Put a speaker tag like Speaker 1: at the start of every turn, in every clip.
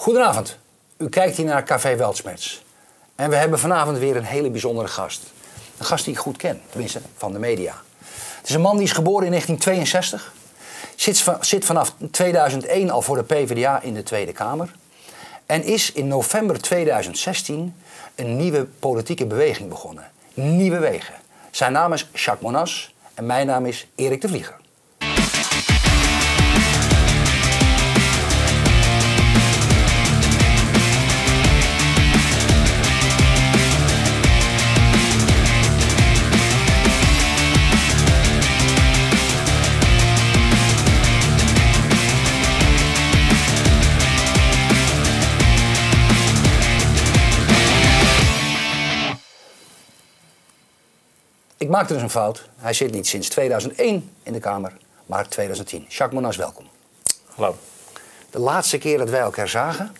Speaker 1: Goedenavond, u kijkt hier naar Café Weltschmerz. En we hebben vanavond weer een hele bijzondere gast. Een gast die ik goed ken, tenminste van de media. Het is een man die is geboren in 1962. Zit vanaf 2001 al voor de PvdA in de Tweede Kamer. En is in november 2016 een nieuwe politieke beweging begonnen. Nieuwe Wegen. Zijn naam is Jacques Monas en mijn naam is Erik de Vlieger. Ik maakte dus een fout. Hij zit niet sinds 2001 in de Kamer, maar 2010. Jacques Monas, welkom.
Speaker 2: Hallo.
Speaker 1: De laatste keer dat wij elkaar zagen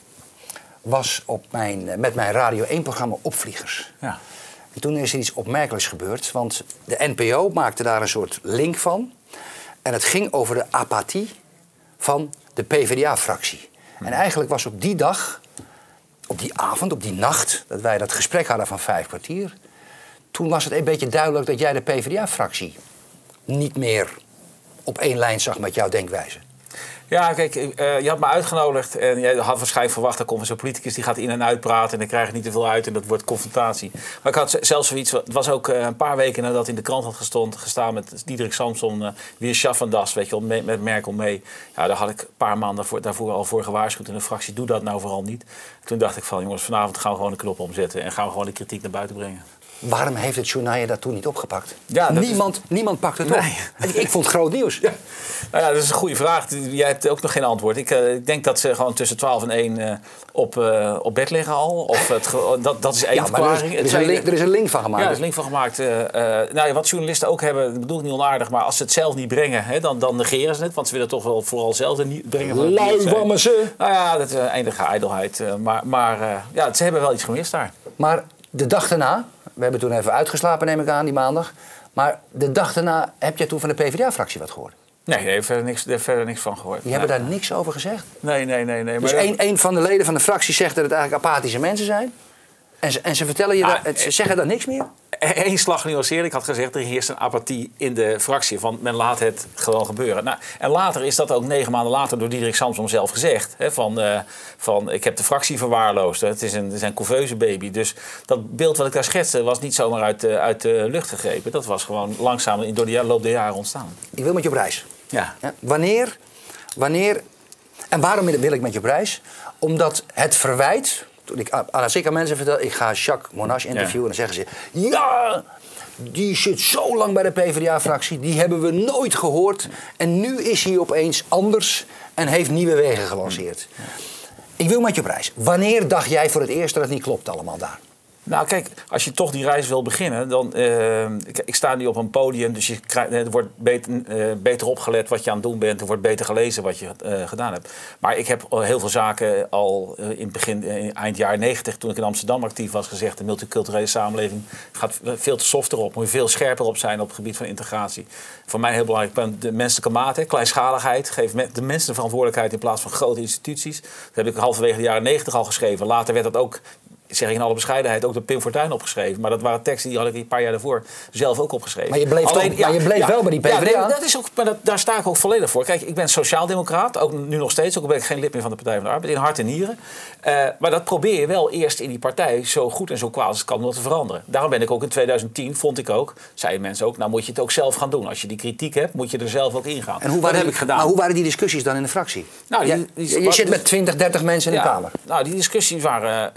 Speaker 1: was met mijn Radio 1-programma Opvliegers.
Speaker 2: Ja.
Speaker 1: En toen is er iets opmerkelijks gebeurd, want de NPO maakte daar een soort link van. En het ging over de apathie van de PvdA-fractie. En eigenlijk was op die dag, op die avond, op die nacht, dat wij dat gesprek hadden van 5 kwartier... Toen was het een beetje duidelijk dat jij de PvdA-fractie niet meer op één lijn zag met jouw denkwijze.
Speaker 2: Ja, kijk, je had me uitgenodigd en jij had waarschijnlijk verwacht... er komt zo'n politicus die gaat in en uitpraten en dan krijg je niet te veel uit en dat wordt confrontatie. Maar ik had zelfs zoiets, het was ook een paar weken nadat in de krant had gestaan met Diederik Samsom... weer Schaffendas, weet je wel, met Merkel mee. Ja, daar had ik een paar maanden daarvoor al voor gewaarschuwd in de fractie. Doe dat nou vooral niet. Toen dacht ik van, jongens, vanavond gaan we gewoon de knop omzetten en gaan we gewoon de kritiek naar buiten brengen. Waarom
Speaker 1: heeft het journaal je dat toen niet opgepakt?
Speaker 2: Ja,
Speaker 1: niemand pakt het op. Ik vond het groot nieuws. Ja.
Speaker 2: Nou ja, dat is een goede vraag. Jij hebt ook nog geen antwoord. Ik denk dat ze gewoon tussen 12 en 1 op bed liggen al. Of dat is één verklaring.
Speaker 1: Er is een link van gemaakt.
Speaker 2: Ja, er is een link van gemaakt. Wat journalisten ook hebben, dat bedoel ik niet onaardig... maar als ze het zelf niet brengen, dan negeren ze het. Want ze willen toch wel vooral zelf niet brengen.
Speaker 1: Luiwammen ze!
Speaker 2: Nou ja, dat is eindige ijdelheid. Maar ze hebben wel iets gemist daar.
Speaker 1: Maar de dag daarna... We hebben toen even uitgeslapen, neem ik aan, die maandag. Maar de dag daarna heb jij toen van de PvdA-fractie wat gehoord?
Speaker 2: Nee, daar heb verder niks van gehoord.
Speaker 1: Die hebben daar niks over gezegd?
Speaker 2: Nee.
Speaker 1: Dus een van de leden van de fractie zegt dat het eigenlijk apathische mensen zijn? En ze vertellen je ze zeggen dan niks meer?
Speaker 2: Eén slag nuanceren. Ik had gezegd, er heerst een apathie in de fractie. Van men laat het gewoon gebeuren. Nou, en later is dat ook 9 maanden later door Diederik Samsom zelf gezegd. Hè, van ik heb de fractie verwaarloosd. Het is een couveuse baby. Dus dat beeld wat ik daar schetste was niet zomaar uit de lucht gegrepen. Dat was gewoon langzaam door de loop der jaren ontstaan.
Speaker 1: Ik wil met je op reis.
Speaker 2: Ja.
Speaker 1: Wanneer... En waarom wil ik met je op reis? Omdat het verwijt... Als ik aan mensen vertel, ik ga Jacques Monas interviewen... en dan zeggen ze, ja, die zit zo lang bij de PvdA-fractie... die hebben we nooit gehoord... en nu is hij opeens anders en heeft Nieuwe Wegen gelanceerd. Ik wil met je op reis. Wanneer dacht jij voor het eerst dat het niet klopt allemaal daar?
Speaker 2: Nou kijk, als je toch die reis wil beginnen, dan... ik sta nu op een podium, dus er wordt beter opgelet wat je aan het doen bent. Er wordt beter gelezen wat je gedaan hebt. Maar ik heb heel veel zaken al in het begin, eind jaren 90, toen ik in Amsterdam actief was, gezegd... de multiculturele samenleving gaat veel te soft erop. Moet je veel scherper op zijn op het gebied van integratie. Voor mij heel belangrijk, de menselijke maat, kleinschaligheid. Geef de mensen de verantwoordelijkheid in plaats van grote instituties. Dat heb ik halverwege de jaren 90 al geschreven. Later werd dat ook... zeg ik in alle bescheidenheid, ook door Pim Fortuyn opgeschreven. Maar dat waren teksten die had ik een paar jaar daarvoor zelf ook opgeschreven.
Speaker 1: Maar je bleef wel bij die PvdA?
Speaker 2: Ja, dat is ook, maar daar sta ik ook volledig voor. Kijk, ik ben sociaaldemocraat, ook nu nog steeds. Ook al ben ik geen lid meer van de Partij van de Arbeid, in hart en nieren. Maar dat probeer je wel eerst in die partij zo goed en zo kwaad als het kan om te veranderen. Daarom ben ik ook in 2010, vond ik ook, zeiden mensen ook... nou moet je het ook zelf gaan doen. Als je die kritiek hebt, moet je er zelf ook in gaan.
Speaker 1: En dat heb ik gedaan. Maar hoe waren die discussies dan in de fractie? Nou, je zit met 20, 30 mensen in de Kamer.
Speaker 2: Nou, die discussies waren...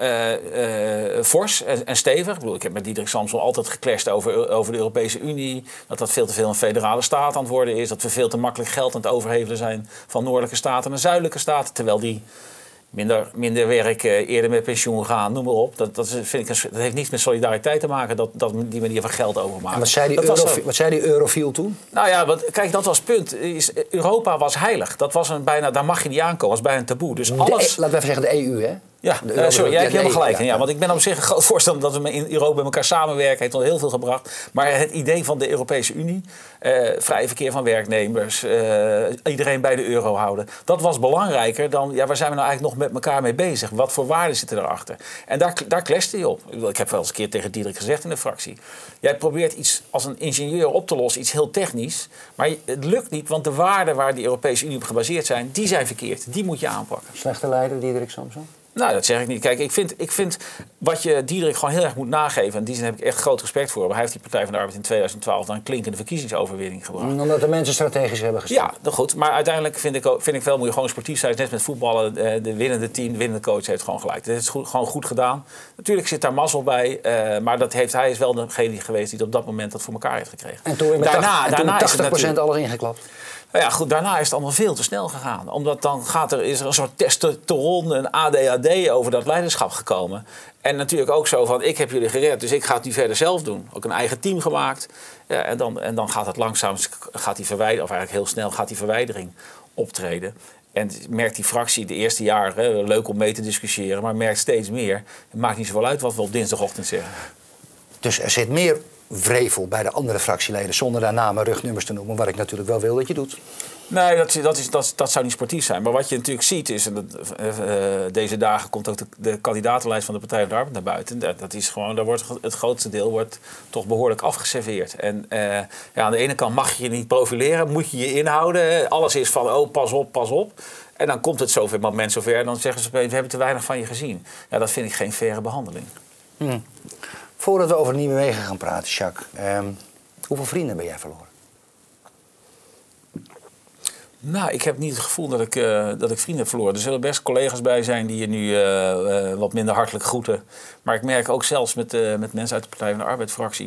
Speaker 2: fors en stevig. Ik heb met Diederik Samsom altijd geclashed over de Europese Unie. Dat veel te veel een federale staat aan het worden is. Dat we veel te makkelijk geld aan het overhevelen zijn van noordelijke staten naar zuidelijke staten. Terwijl die minder werk, eerder met pensioen gaan, noem maar op. Dat heeft niets met solidariteit te maken, die manier van geld overmaken.
Speaker 1: En wat zei die eurofiel toen?
Speaker 2: Nou ja, kijk, dat was het punt. Europa was heilig. Dat was daar mag je niet aankomen, was bijna een taboe. Dus
Speaker 1: laten we even zeggen de EU, hè?
Speaker 2: Ja, sorry, jij hebt helemaal gelijk. Ja, want ik ben op zich een groot voorstander dat we in Europa met elkaar samenwerken. Heeft ons heel veel gebracht. Maar het idee van de Europese Unie, vrij verkeer van werknemers, iedereen bij de euro houden. Dat was belangrijker dan, waar zijn we nou eigenlijk nog met elkaar mee bezig? Wat voor waarden zitten erachter? En daar clasht hij op. Ik heb wel eens een keer tegen Diederik gezegd in de fractie. Jij probeert iets als een ingenieur op te lossen, iets heel technisch. Maar het lukt niet, want de waarden waar die Europese Unie op gebaseerd zijn, die zijn verkeerd. Die moet je aanpakken.
Speaker 1: Slechte leider, Diederik Samson?
Speaker 2: Nou, dat zeg ik niet. Kijk, ik vind wat je Diederik gewoon heel erg moet nageven. En die zin heb ik echt groot respect voor. Maar hij heeft die Partij van de Arbeid in 2012 dan een klinkende verkiezingsoverwinning gebracht.
Speaker 1: Omdat de mensen strategisch hebben gestemd.
Speaker 2: Ja, dat goed. Maar uiteindelijk vind ik wel, moet je gewoon sportief zijn. Net met voetballen, de winnende team, de winnende coach heeft gewoon gelijk. Dat is gewoon goed gedaan. Natuurlijk zit daar mazzel bij. Maar hij is wel degene geweest die op dat moment dat voor elkaar heeft gekregen.
Speaker 1: En toen met 80% alles ingeklapt.
Speaker 2: Nou ja, goed, daarna is het allemaal veel te snel gegaan. Omdat dan is er een soort testosteron, een ADHD over dat leiderschap gekomen. En natuurlijk ook zo van, ik heb jullie gered, dus ik ga het nu verder zelf doen. Ook een eigen team gemaakt. Ja, en dan gaat het langzaam, gaat die verwijdering, of eigenlijk heel snel gaat die verwijdering optreden. En merkt die fractie de eerste jaren, leuk om mee te discussiëren, maar merkt steeds meer. Het maakt niet zoveel uit wat we op dinsdagochtend zeggen.
Speaker 1: Dus er zit meer wrevel bij de andere fractieleden, zonder daar namen, rugnummers te noemen, wat ik natuurlijk wel wil dat je doet.
Speaker 2: Nee, dat zou niet sportief zijn. Maar wat je natuurlijk ziet is, en deze dagen komt ook de kandidatenlijst van de Partij van de Arbeid naar buiten. Dat is gewoon, daar wordt het grootste deel wordt toch behoorlijk afgeserveerd. En aan de ene kant mag je je niet profileren, moet je je inhouden. Alles is van, oh, pas op, pas op. En dan komt het zover, moment zover, en dan zeggen ze, we hebben te weinig van je gezien. Ja, dat vind ik geen faire behandeling.
Speaker 1: Voordat we over Nieuwe Wegen gaan praten, Jacques. Hoeveel vrienden ben jij verloren?
Speaker 2: Nou, ik heb niet het gevoel dat ik vrienden heb verloren. Er zullen best collega's bij zijn die je nu wat minder hartelijk groeten. Maar ik merk ook zelfs met mensen uit de Partij van de Arbeid-fractie,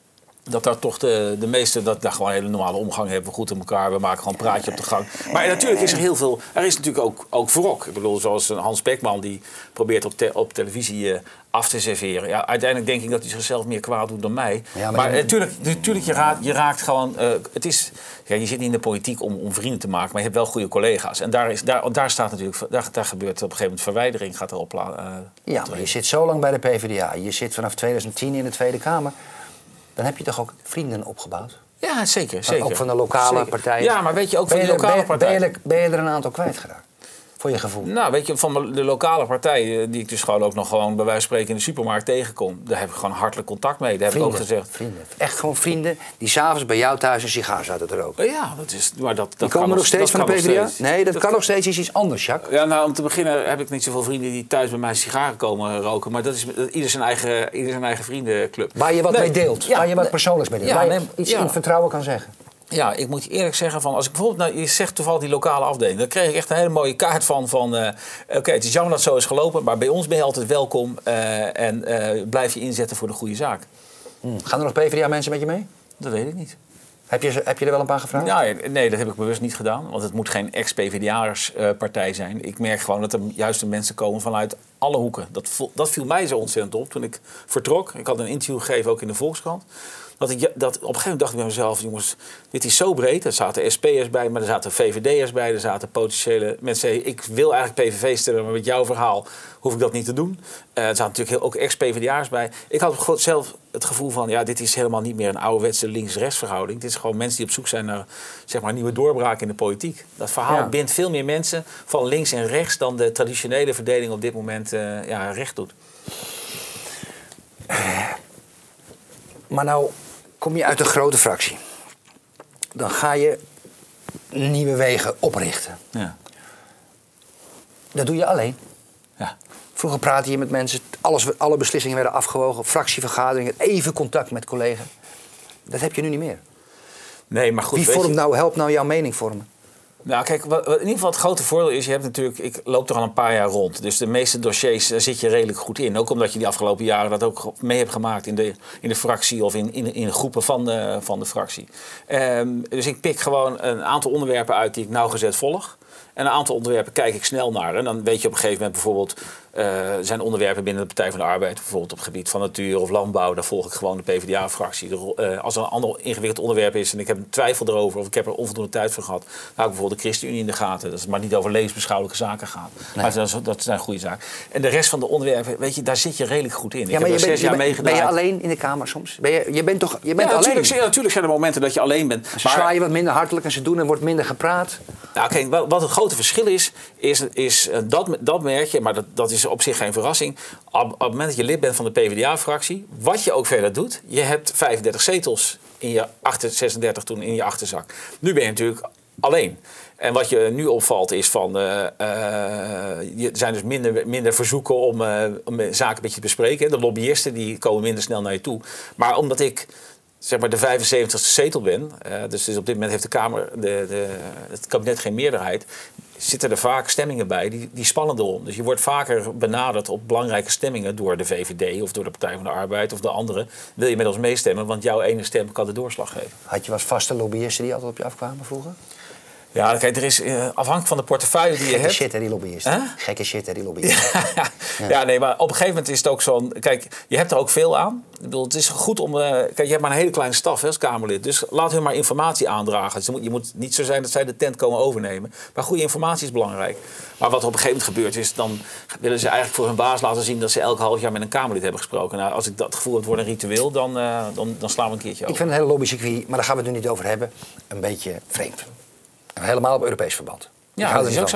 Speaker 2: dat daar toch de meeste dat daar gewoon een hele normale omgang hebben. We goed in elkaar, we maken gewoon een praatje op de gang. Maar natuurlijk is er heel veel. Er is natuurlijk ook wrok. Ik bedoel, zoals een Hans Beckman die probeert op televisie af te serveren. Ja, uiteindelijk denk ik dat hij zichzelf meer kwaad doet dan mij. Ja, maar natuurlijk, je raakt gewoon. Het is, ja, je zit niet in de politiek om vrienden te maken, maar je hebt wel goede collega's. En daar staat natuurlijk. Daar gebeurt op een gegeven moment verwijdering. Gaat erop.
Speaker 1: Ja, maar je zit zo lang bij de PvdA. Je zit vanaf 2010 in de Tweede Kamer. Dan heb je toch ook vrienden opgebouwd?
Speaker 2: Ja, zeker.
Speaker 1: Ook van de lokale partijen.
Speaker 2: Ja, maar weet je, ook van de lokale partijen.
Speaker 1: Ben je er een aantal kwijtgeraakt? Voor je gevoel?
Speaker 2: Nou, weet je, van de lokale partijen, die ik dus gewoon ook nog gewoon bij wijze van spreken in de supermarkt tegenkom, daar heb ik gewoon hartelijk contact mee. Daar heb ik ook gezegd.
Speaker 1: Vrienden. Echt gewoon vrienden die s'avonds bij jou thuis een sigaar zaten te roken.
Speaker 2: Ja, dat is. Maar dat
Speaker 1: die komen nog steeds van de PvdA? Nee, dat kan nog steeds iets anders, Jacques.
Speaker 2: Ja, nou, om te beginnen heb ik niet zoveel vrienden die thuis bij mij sigaren komen roken. Maar dat is ieder zijn eigen vriendenclub.
Speaker 1: Waar je wat mee deelt. Ja, waar je wat persoonlijks mee deelt. Waar je iets in vertrouwen kan zeggen.
Speaker 2: Ja, ik moet je eerlijk zeggen, als ik bijvoorbeeld, je zegt toevallig die lokale afdeling, dan kreeg ik echt een hele mooie kaart van oké, het is jammer dat het zo is gelopen, maar bij ons ben je altijd welkom en blijf je inzetten voor de goede zaak.
Speaker 1: Gaan er nog PvdA-mensen met je mee?
Speaker 2: Dat weet ik niet.
Speaker 1: Heb je er wel een paar gevraagd?
Speaker 2: Ja, nee, dat heb ik bewust niet gedaan, want het moet geen ex-PvdA'erspartij zijn. Ik merk gewoon dat er juist de mensen komen vanuit alle hoeken. Dat viel mij zo ontzettend op toen ik vertrok. Ik had een interview gegeven, ook in de Volkskrant. Dat op een gegeven moment dacht ik bij mezelf, jongens, dit is zo breed. Er zaten SP'ers bij, maar er zaten VVD'ers bij. Er zaten potentiële mensen. Ik wil eigenlijk PVV stemmen, maar met jouw verhaal hoef ik dat niet te doen. Er zaten natuurlijk ook ex-PVDA'ers bij. Ik had zelf het gevoel van, ja, dit is helemaal niet meer een ouderwetse links-rechts verhouding. Dit is gewoon mensen die op zoek zijn naar, zeg maar, nieuwe doorbraken in de politiek. Dat verhaal bindt veel meer mensen van links en rechts dan de traditionele verdeling op dit moment recht doet.
Speaker 1: Maar nou kom je uit een grote fractie. Dan ga je Nieuwe Wegen oprichten.
Speaker 2: Ja.
Speaker 1: Dat doe je alleen.
Speaker 2: Ja.
Speaker 1: Vroeger praatte je met mensen, alle beslissingen werden afgewogen, fractievergaderingen, even contact met collega's. Dat heb je nu niet meer.
Speaker 2: Nee, maar goed.
Speaker 1: Helpt nou jouw mening vormen?
Speaker 2: Nou, kijk, in ieder geval het grote voordeel is, je hebt natuurlijk, ik loop er al een paar jaar rond. Dus de meeste dossiers, daar zit je redelijk goed in. Ook omdat je die afgelopen jaren dat ook mee hebt gemaakt in de fractie of in groepen van de fractie. Dus ik pik gewoon een aantal onderwerpen uit die ik nauwgezet volg. En een aantal onderwerpen kijk ik snel naar. En dan weet je op een gegeven moment bijvoorbeeld... er zijn onderwerpen binnen de Partij van de Arbeid... bijvoorbeeld op het gebied van natuur of landbouw... daar volg ik gewoon de PvdA-fractie. Als er een ander ingewikkeld onderwerp is... en ik heb een twijfel erover of ik heb er onvoldoende tijd voor gehad... dan hou ik bijvoorbeeld de ChristenUnie in de gaten. Dat het maar niet over levensbeschouwelijke zaken gaat. Nee. Maar dat zijn goede zaken. En de rest van de onderwerpen, weet je, daar zit je redelijk goed in.
Speaker 1: Ja, maar ben je alleen in de Kamer soms? Je bent alleen?
Speaker 2: Natuurlijk zijn er momenten dat je alleen bent.
Speaker 1: Ze slaan je wat minder hartelijk en ze doen en wordt minder gepraat.
Speaker 2: Nou, kijk, wat het grote verschil is dat merk je, maar dat is op zich geen verrassing. Op het moment dat je lid bent van de PvdA-fractie, wat je ook verder doet, je hebt 35 zetels in je 36 toen in je achterzak. Nu ben je natuurlijk alleen. En wat je nu opvalt is van, er zijn dus minder verzoeken om zaken een beetje te bespreken. De lobbyisten die komen minder snel naar je toe. Maar omdat ik zeg maar de 75ste zetel ben, dus op dit moment heeft de Kamer, het kabinet geen meerderheid, zitten er vaak stemmingen bij die spannender om. Dus je wordt vaker benaderd op belangrijke stemmingen door de VVD of door de Partij van de Arbeid of de anderen. Wil je met ons meestemmen, want jouw ene stem kan de doorslag geven.
Speaker 1: Had je wel vaste lobbyisten die altijd op je afkwamen vroeger?
Speaker 2: Ja, kijk, er is afhankelijk van de portefeuille die je hebt.
Speaker 1: Shit, hè, die lobbyisten. Gekke shit, hè, die lobbyisten.
Speaker 2: Ja, nee, maar op een gegeven moment is het ook zo'n... Kijk, je hebt er ook veel aan. Ik bedoel, het is goed om... kijk, je hebt maar een hele kleine staf, hè, als Kamerlid. Dus laat hun maar informatie aandragen. Dus je moet niet zo zijn dat zij de tent komen overnemen. Maar goede informatie is belangrijk. Maar wat er op een gegeven moment gebeurt is... dan willen ze eigenlijk voor hun baas laten zien... dat ze elk half jaar met een Kamerlid hebben gesproken. Nou, als ik dat gevoel heb, het wordt een ritueel... dan slaan we een keertje over.
Speaker 1: Ik vind het hele lobbycircuit, maar daar gaan we het nu niet over hebben... een beetje vreemd. Helemaal op Europees verband.
Speaker 2: Ja, dat is ook zo.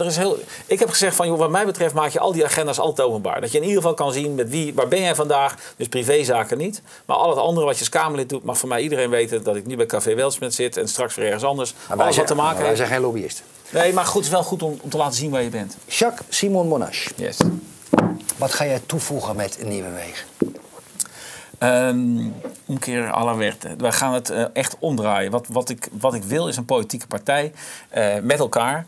Speaker 2: Ik heb gezegd van, joh, wat mij betreft maak je al die agenda's altijd openbaar. Dat je in ieder geval kan zien met wie, waar ben jij vandaag. Dus privézaken niet. Maar al het andere wat je als Kamerlid doet, mag voor mij iedereen weten dat ik nu bij Café Weltschmerz zit en straks weer ergens anders. Alles wat te maken heeft.
Speaker 1: Wij zijn geen lobbyisten.
Speaker 2: Nee, maar goed, het is wel goed om te laten zien waar je bent.
Speaker 1: Jacques Simon Monash.
Speaker 2: Yes.
Speaker 1: Wat ga jij toevoegen met Nieuwe Wegen?
Speaker 2: Omkeer à la Werte. Wij gaan het echt omdraaien. Wat ik wil is een politieke partij met elkaar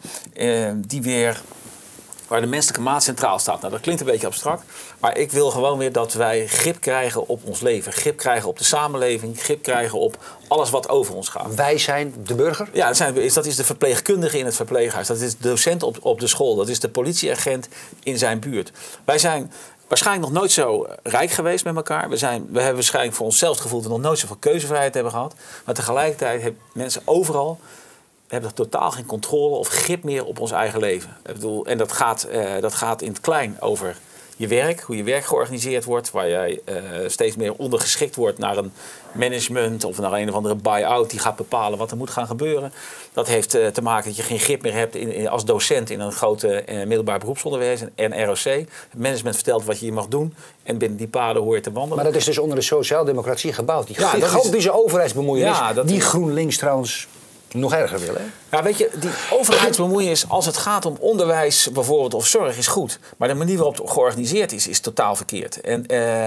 Speaker 2: die weer... waar de menselijke maat centraal staat. Nou, dat klinkt een beetje abstract. Maar ik wil gewoon weer dat wij grip krijgen op ons leven. Grip krijgen op de samenleving. Grip krijgen op alles wat over ons gaat.
Speaker 1: Wij zijn de burger?
Speaker 2: Ja, dat is de verpleegkundige in het verpleeghuis. Dat is de docent op de school. Dat is de politieagent in zijn buurt. Wij zijn... waarschijnlijk nog nooit zo rijk geweest met elkaar. We hebben waarschijnlijk voor onszelf het gevoel dat we nog nooit zoveel keuzevrijheid hebben gehad. Maar tegelijkertijd hebben mensen overal totaal geen controle of grip meer op ons eigen leven. Ik bedoel, en dat gaat in het klein over je werk, hoe je werk georganiseerd wordt, waar jij steeds meer ondergeschikt wordt naar een management of naar een of andere buy-out die gaat bepalen wat er moet gaan gebeuren. Dat heeft te maken dat je geen grip meer hebt als docent in een grote middelbaar beroepsonderwijs en ROC. Het management vertelt wat je hier mag doen en binnen die paden hoor je te wandelen.
Speaker 1: Maar dat is dus onder de sociaaldemocratie gebouwd. Die gigantische overheidsbemoeienis, die GroenLinks trouwens nog erger willen.
Speaker 2: Ja, weet je, die overheidsbemoeienis als het gaat om onderwijs bijvoorbeeld of zorg is goed. Maar de manier waarop het georganiseerd is totaal verkeerd. En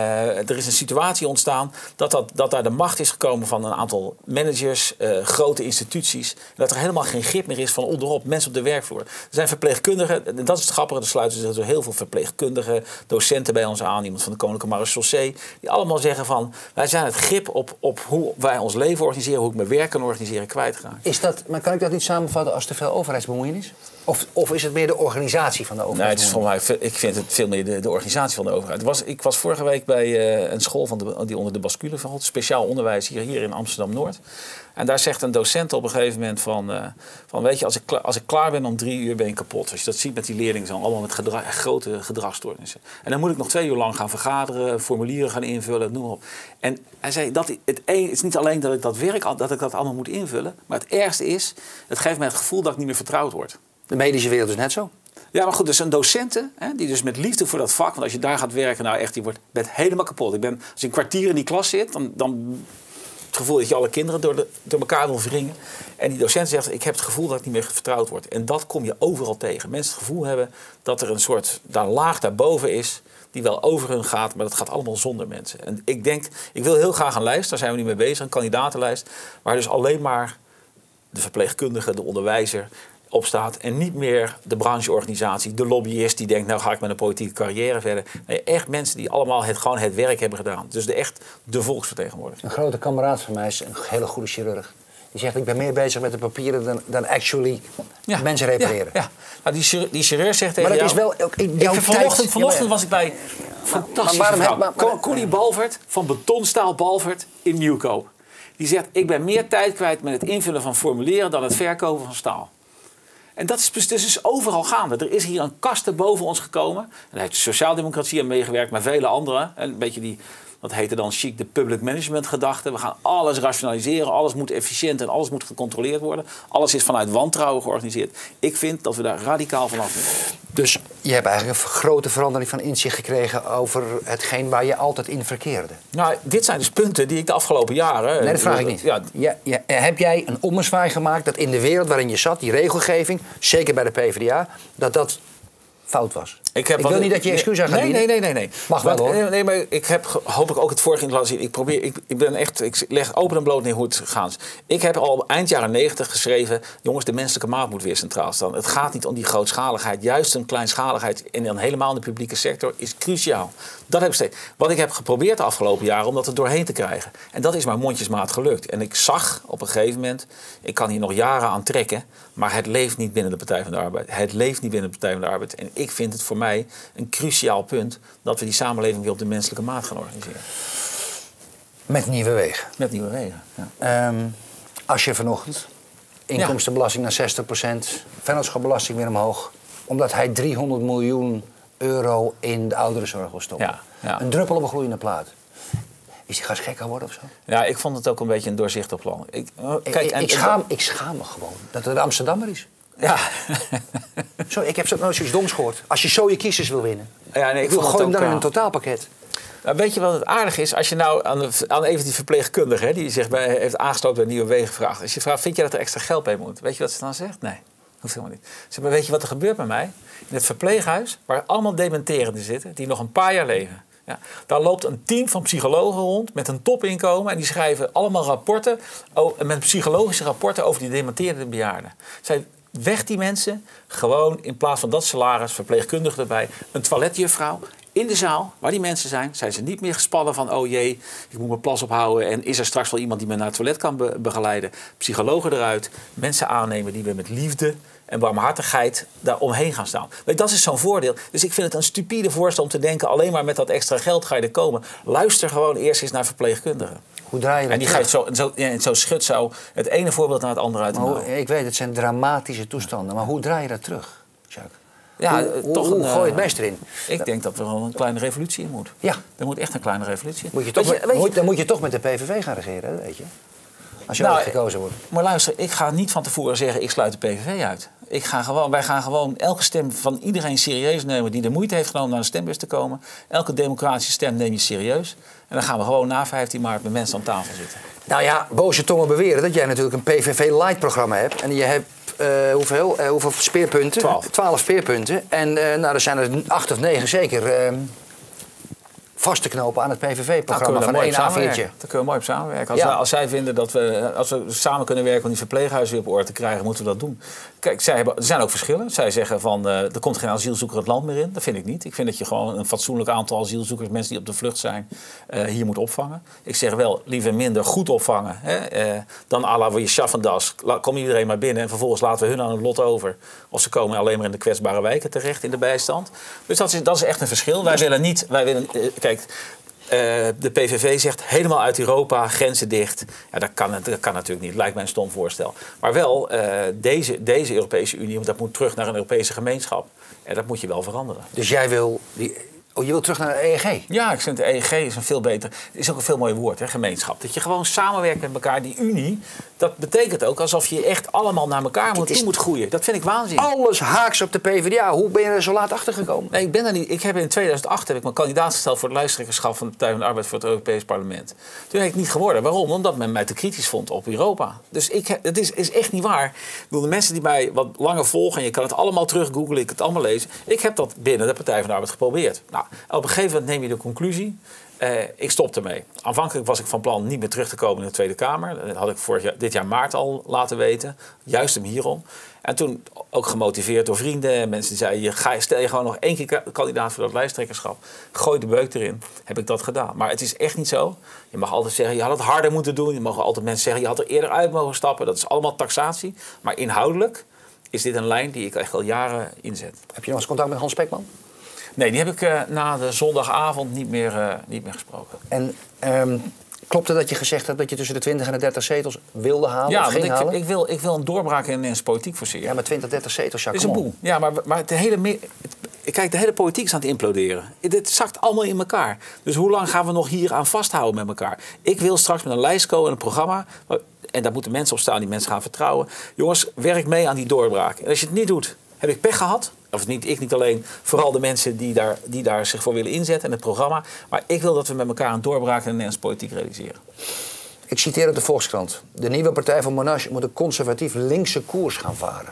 Speaker 2: er is een situatie ontstaan dat daar de macht is gekomen van een aantal managers, grote instituties. En dat er helemaal geen grip meer is van onderop, mensen op de werkvloer. Er zijn verpleegkundigen, en dat is het grappige, er sluiten zich heel veel verpleegkundigen, docenten bij ons aan, iemand van de Koninklijke Marechaussee, die allemaal zeggen van, wij zijn het grip op hoe wij ons leven organiseren, hoe ik mijn werk kan organiseren, kwijtgeraakt.
Speaker 1: Maar kan ik dat niet samenvatten als te veel overheidsbemoeienis? Of is het meer de organisatie van de overheid?
Speaker 2: Nee, het is voor mij, ik vind het veel meer de organisatie van de overheid. Ik was vorige week bij een school die onder de bascule valt. Speciaal onderwijs hier in Amsterdam-Noord. En daar zegt een docent op een gegeven moment van weet je, als ik klaar ben om 3 uur ben ik kapot. Als je dat ziet met die leerlingen, zo, allemaal met grote gedragsstoornissen. En dan moet ik nog 2 uur lang gaan vergaderen, formulieren gaan invullen, noem maar op. En hij zei, het is niet alleen dat ik dat werk, dat ik dat allemaal moet invullen. Maar het ergste is, het geeft mij het gevoel dat ik niet meer vertrouwd word.
Speaker 1: De medische wereld is net zo.
Speaker 2: Ja, maar goed, dus een docenten, die dus met liefde voor dat vak, want als je daar gaat werken, nou echt, bent helemaal kapot. Als je een kwartier in die klas zit, dan het gevoel dat je alle kinderen door elkaar wil wringen. En die docent zegt, ik heb het gevoel dat ik niet meer vertrouwd word. En dat kom je overal tegen. Mensen het gevoel hebben dat er een soort laag daarboven is, die wel over hun gaat, maar dat gaat allemaal zonder mensen. En ik wil heel graag een lijst, daar zijn we nu mee bezig, een kandidatenlijst, waar dus alleen maar de verpleegkundige, de onderwijzer op staat en niet meer de brancheorganisatie, de lobbyist die denkt, nou ga ik met een politieke carrière verder. Nee, echt mensen die allemaal gewoon het werk hebben gedaan. Dus echt de volksvertegenwoordiger.
Speaker 1: Een grote kameraad van mij is een hele goede chirurg. Die zegt, ik ben meer bezig met de papieren dan actually mensen repareren.
Speaker 2: Ja. Nou, die chirurg zegt tegen
Speaker 1: maar dat
Speaker 2: jou...
Speaker 1: is wel ook in jouw tijd.
Speaker 2: Vanochtend was ik bij fantastische vrouw. Connie Balvert van Betonstaal Balvert in Nieuwkoop. Die zegt, ik ben meer tijd kwijt met het invullen van formulieren dan het verkopen van staal. En dat is dus overal gaande. Er is hier een kaste boven ons gekomen. En daar heeft de sociaaldemocratie aan meegewerkt, maar vele anderen. Een beetje die, wat heette dan chic, de public management gedachte. We gaan alles rationaliseren, alles moet efficiënt en alles moet gecontroleerd worden. Alles is vanuit wantrouwen georganiseerd. Ik vind dat we daar radicaal vanaf moeten.
Speaker 1: Dus je hebt eigenlijk een grote verandering van inzicht gekregen over hetgeen waar je altijd in verkeerde.
Speaker 2: Nou, dit zijn dus punten die ik de afgelopen jaren...
Speaker 1: Nee, dat vraag ik niet. Heb jij een ommezwaai gemaakt dat in de wereld waarin je zat, die regelgeving, zeker bij de PvdA, dat fout was? Ik wil niet dat je excuus aan gaat dienen.
Speaker 2: Nee.
Speaker 1: Mag wel, hoor.
Speaker 2: Nee, maar ik heb, hoop ik ook het vorige in te laten zien. Ik leg open en bloot neer hoe het gaat. Ik heb al eind jaren 90 geschreven, jongens, de menselijke maat moet weer centraal staan. Het gaat niet om die grootschaligheid. Juist een kleinschaligheid, en dan helemaal in de publieke sector, is cruciaal. Dat heb ik steeds. Wat ik heb geprobeerd de afgelopen jaren om dat er doorheen te krijgen. En dat is maar mondjesmaat gelukt. En ik zag op een gegeven moment, ik kan hier nog jaren aan trekken, maar het leeft niet binnen de Partij van de Arbeid. Het leeft niet binnen de Partij van de Arbeid. En ik vind het voor mij een cruciaal punt dat we die samenleving weer op de menselijke maat gaan organiseren.
Speaker 1: Met nieuwe wegen.
Speaker 2: Met nieuwe wegen, ja.
Speaker 1: Als je vanochtend inkomstenbelasting naar 60%, vennootschapsbelasting weer omhoog, omdat hij 300 miljoen euro in de ouderenzorg wil stoppen. Ja. Een druppel op een gloeiende plaat. Is die gast gek aan worden of zo?
Speaker 2: Ja, ik vond het ook een beetje een doorzichtig plan.
Speaker 1: Ik schaam me gewoon dat het een Amsterdammer is.
Speaker 2: Ja.
Speaker 1: Ik heb nooit zoiets doms gehoord. Als je zo je kiezers wil winnen.
Speaker 2: Ja, nee, ik wil
Speaker 1: gooi hem dan in een totaalpakket.
Speaker 2: Nou, weet je wat het aardig is? Als je nou aan even die verpleegkundige, die zich heeft aangesloten bij Nieuwe Wegen vraagt. Als je vraagt, vind je dat er extra geld bij moet? Weet je wat ze dan zegt? Nee, hoeft helemaal niet. Zeg maar, weet je wat er gebeurt bij mij? In het verpleeghuis, waar allemaal dementerenden zitten, die nog een paar jaar leven. Ja, daar loopt een team van psychologen rond met een topinkomen. En die schrijven allemaal rapporten, met psychologische rapporten over die dementerende bejaarden. Zij weg die mensen, gewoon in plaats van dat salaris, verpleegkundige erbij, een toiletjuffrouw in de zaal waar die mensen zijn ze niet meer gespannen van oh jee, ik moet mijn plas ophouden en is er straks wel iemand die me naar het toilet kan begeleiden. Psychologen eruit, mensen aannemen die we met liefde en barmhartigheid daar omheen gaan staan. Weet, dat is zo'n voordeel. Dus ik vind het een stupide voorstel om te denken, alleen maar met dat extra geld ga je er komen. Luister gewoon eerst eens naar verpleegkundigen.
Speaker 1: Hoe draai je dat?
Speaker 2: En die zo schudt zo het ene voorbeeld naar het andere uit de mouw.
Speaker 1: Ik weet, het zijn dramatische toestanden. Maar hoe draai je dat terug, Jacques?
Speaker 2: Ja,
Speaker 1: hoe gooi je het best erin?
Speaker 2: Ik denk dat er wel een kleine revolutie in moet.
Speaker 1: Ja.
Speaker 2: Er moet echt een kleine revolutie in.
Speaker 1: Dan moet je toch met de PVV gaan regeren, weet je? Als je ooit gekozen wordt.
Speaker 2: Maar luister, ik ga niet van tevoren zeggen, ik sluit de PVV uit. Wij gaan gewoon elke stem van iedereen serieus nemen die de moeite heeft genomen naar de stembus te komen. Elke democratische stem neem je serieus. En dan gaan we gewoon na 15 maart met mensen aan tafel zitten.
Speaker 1: Nou ja, boze tongen beweren dat jij natuurlijk een PVV-light-programma hebt. En je hebt hoeveel speerpunten? 12 speerpunten. En er zijn er 8 of 9 zeker vast te knopen aan het PVV-programma van 1 A4'tje.
Speaker 2: Daar kunnen we mooi op samenwerken. Als zij vinden dat als we samen kunnen werken om die verpleeghuizen weer op orde te krijgen, moeten we dat doen. Kijk, er zijn ook verschillen. Zij zeggen van er komt geen asielzoeker het land meer in. Dat vind ik niet. Ik vind dat je gewoon een fatsoenlijk aantal asielzoekers, mensen die op de vlucht zijn, hier moet opvangen. Ik zeg wel, liever minder goed opvangen. Dan à la je Schaffendas. Kom iedereen maar binnen en vervolgens laten we hun aan het lot over. Of ze komen alleen maar in de kwetsbare wijken terecht in de bijstand. Dus dat is echt een verschil. Wij willen kijk, de PVV zegt helemaal uit Europa, grenzen dicht. Ja, dat kan natuurlijk niet. Lijkt mij een stom voorstel. Maar wel, deze Europese Unie, dat moet terug naar een Europese gemeenschap. En dat moet je wel veranderen.
Speaker 1: Dus jij wil je wilt terug naar de EEG?
Speaker 2: Ja, ik vind de EEG is een veel beter. Het is ook een veel mooier woord, hè, gemeenschap. Dat je gewoon samenwerkt met elkaar. Die Unie, dat betekent ook alsof je echt allemaal naar elkaar moet groeien. Dat vind ik waanzin.
Speaker 1: Alles haaks op de PvdA. Hoe ben je er zo laat achter gekomen?
Speaker 2: Nee, ik ben er niet. Ik heb in 2008 mijn kandidaat gesteld voor het lijsttrekkerschap van de Partij van de Arbeid voor het Europees Parlement. Toen ben ik niet geworden. Waarom? Omdat men mij te kritisch vond op Europa. Dus het is echt niet waar. Ik bedoel, de mensen die mij wat langer volgen, en je kan het allemaal terug googlen, ik het allemaal lezen. Ik heb dat binnen de Partij van de Arbeid geprobeerd. Nou, op een gegeven moment neem je de conclusie. Ik stop ermee. Aanvankelijk was ik van plan niet meer terug te komen in de Tweede Kamer. Dat had ik dit jaar maart al laten weten. Juist hem hierom. En toen ook gemotiveerd door vrienden en mensen die zeiden... stel je gewoon nog 1 keer kandidaat voor dat lijsttrekkerschap. Gooi de beuk erin. Heb ik dat gedaan. Maar het is echt niet zo. Je mag altijd zeggen, je had het harder moeten doen. Je mag altijd mensen zeggen, je had er eerder uit mogen stappen. Dat is allemaal taxatie. Maar inhoudelijk is dit een lijn die ik echt al jaren inzet.
Speaker 1: Heb je nog eens contact met Hans Spekman?
Speaker 2: Nee, die heb ik na de zondagavond niet meer gesproken.
Speaker 1: En klopt het dat je gezegd hebt dat je tussen de 20 en de 30 zetels wilde halen?
Speaker 2: Ja,
Speaker 1: of ging halen?
Speaker 2: Ik wil een doorbraak in de politiek forceren.
Speaker 1: Ja, maar 20, 30 zetels, ja,
Speaker 2: is een boel. Ja, maar de hele politiek is aan het imploderen. Het zakt allemaal in elkaar. Dus hoe lang gaan we nog hier aan vasthouden met elkaar? Ik wil straks met een lijst komen en een programma... en daar moeten mensen op staan die mensen gaan vertrouwen. Jongens, werk mee aan die doorbraak. En als je het niet doet, heb ik pech gehad... Of niet, ik niet alleen, vooral de mensen die daar zich voor willen inzetten en het programma. Maar ik wil dat we met elkaar een doorbraak in de Nederlandse politiek realiseren.
Speaker 1: Ik citeer uit de Volkskrant. De nieuwe partij van Monash moet een conservatief linkse koers gaan varen.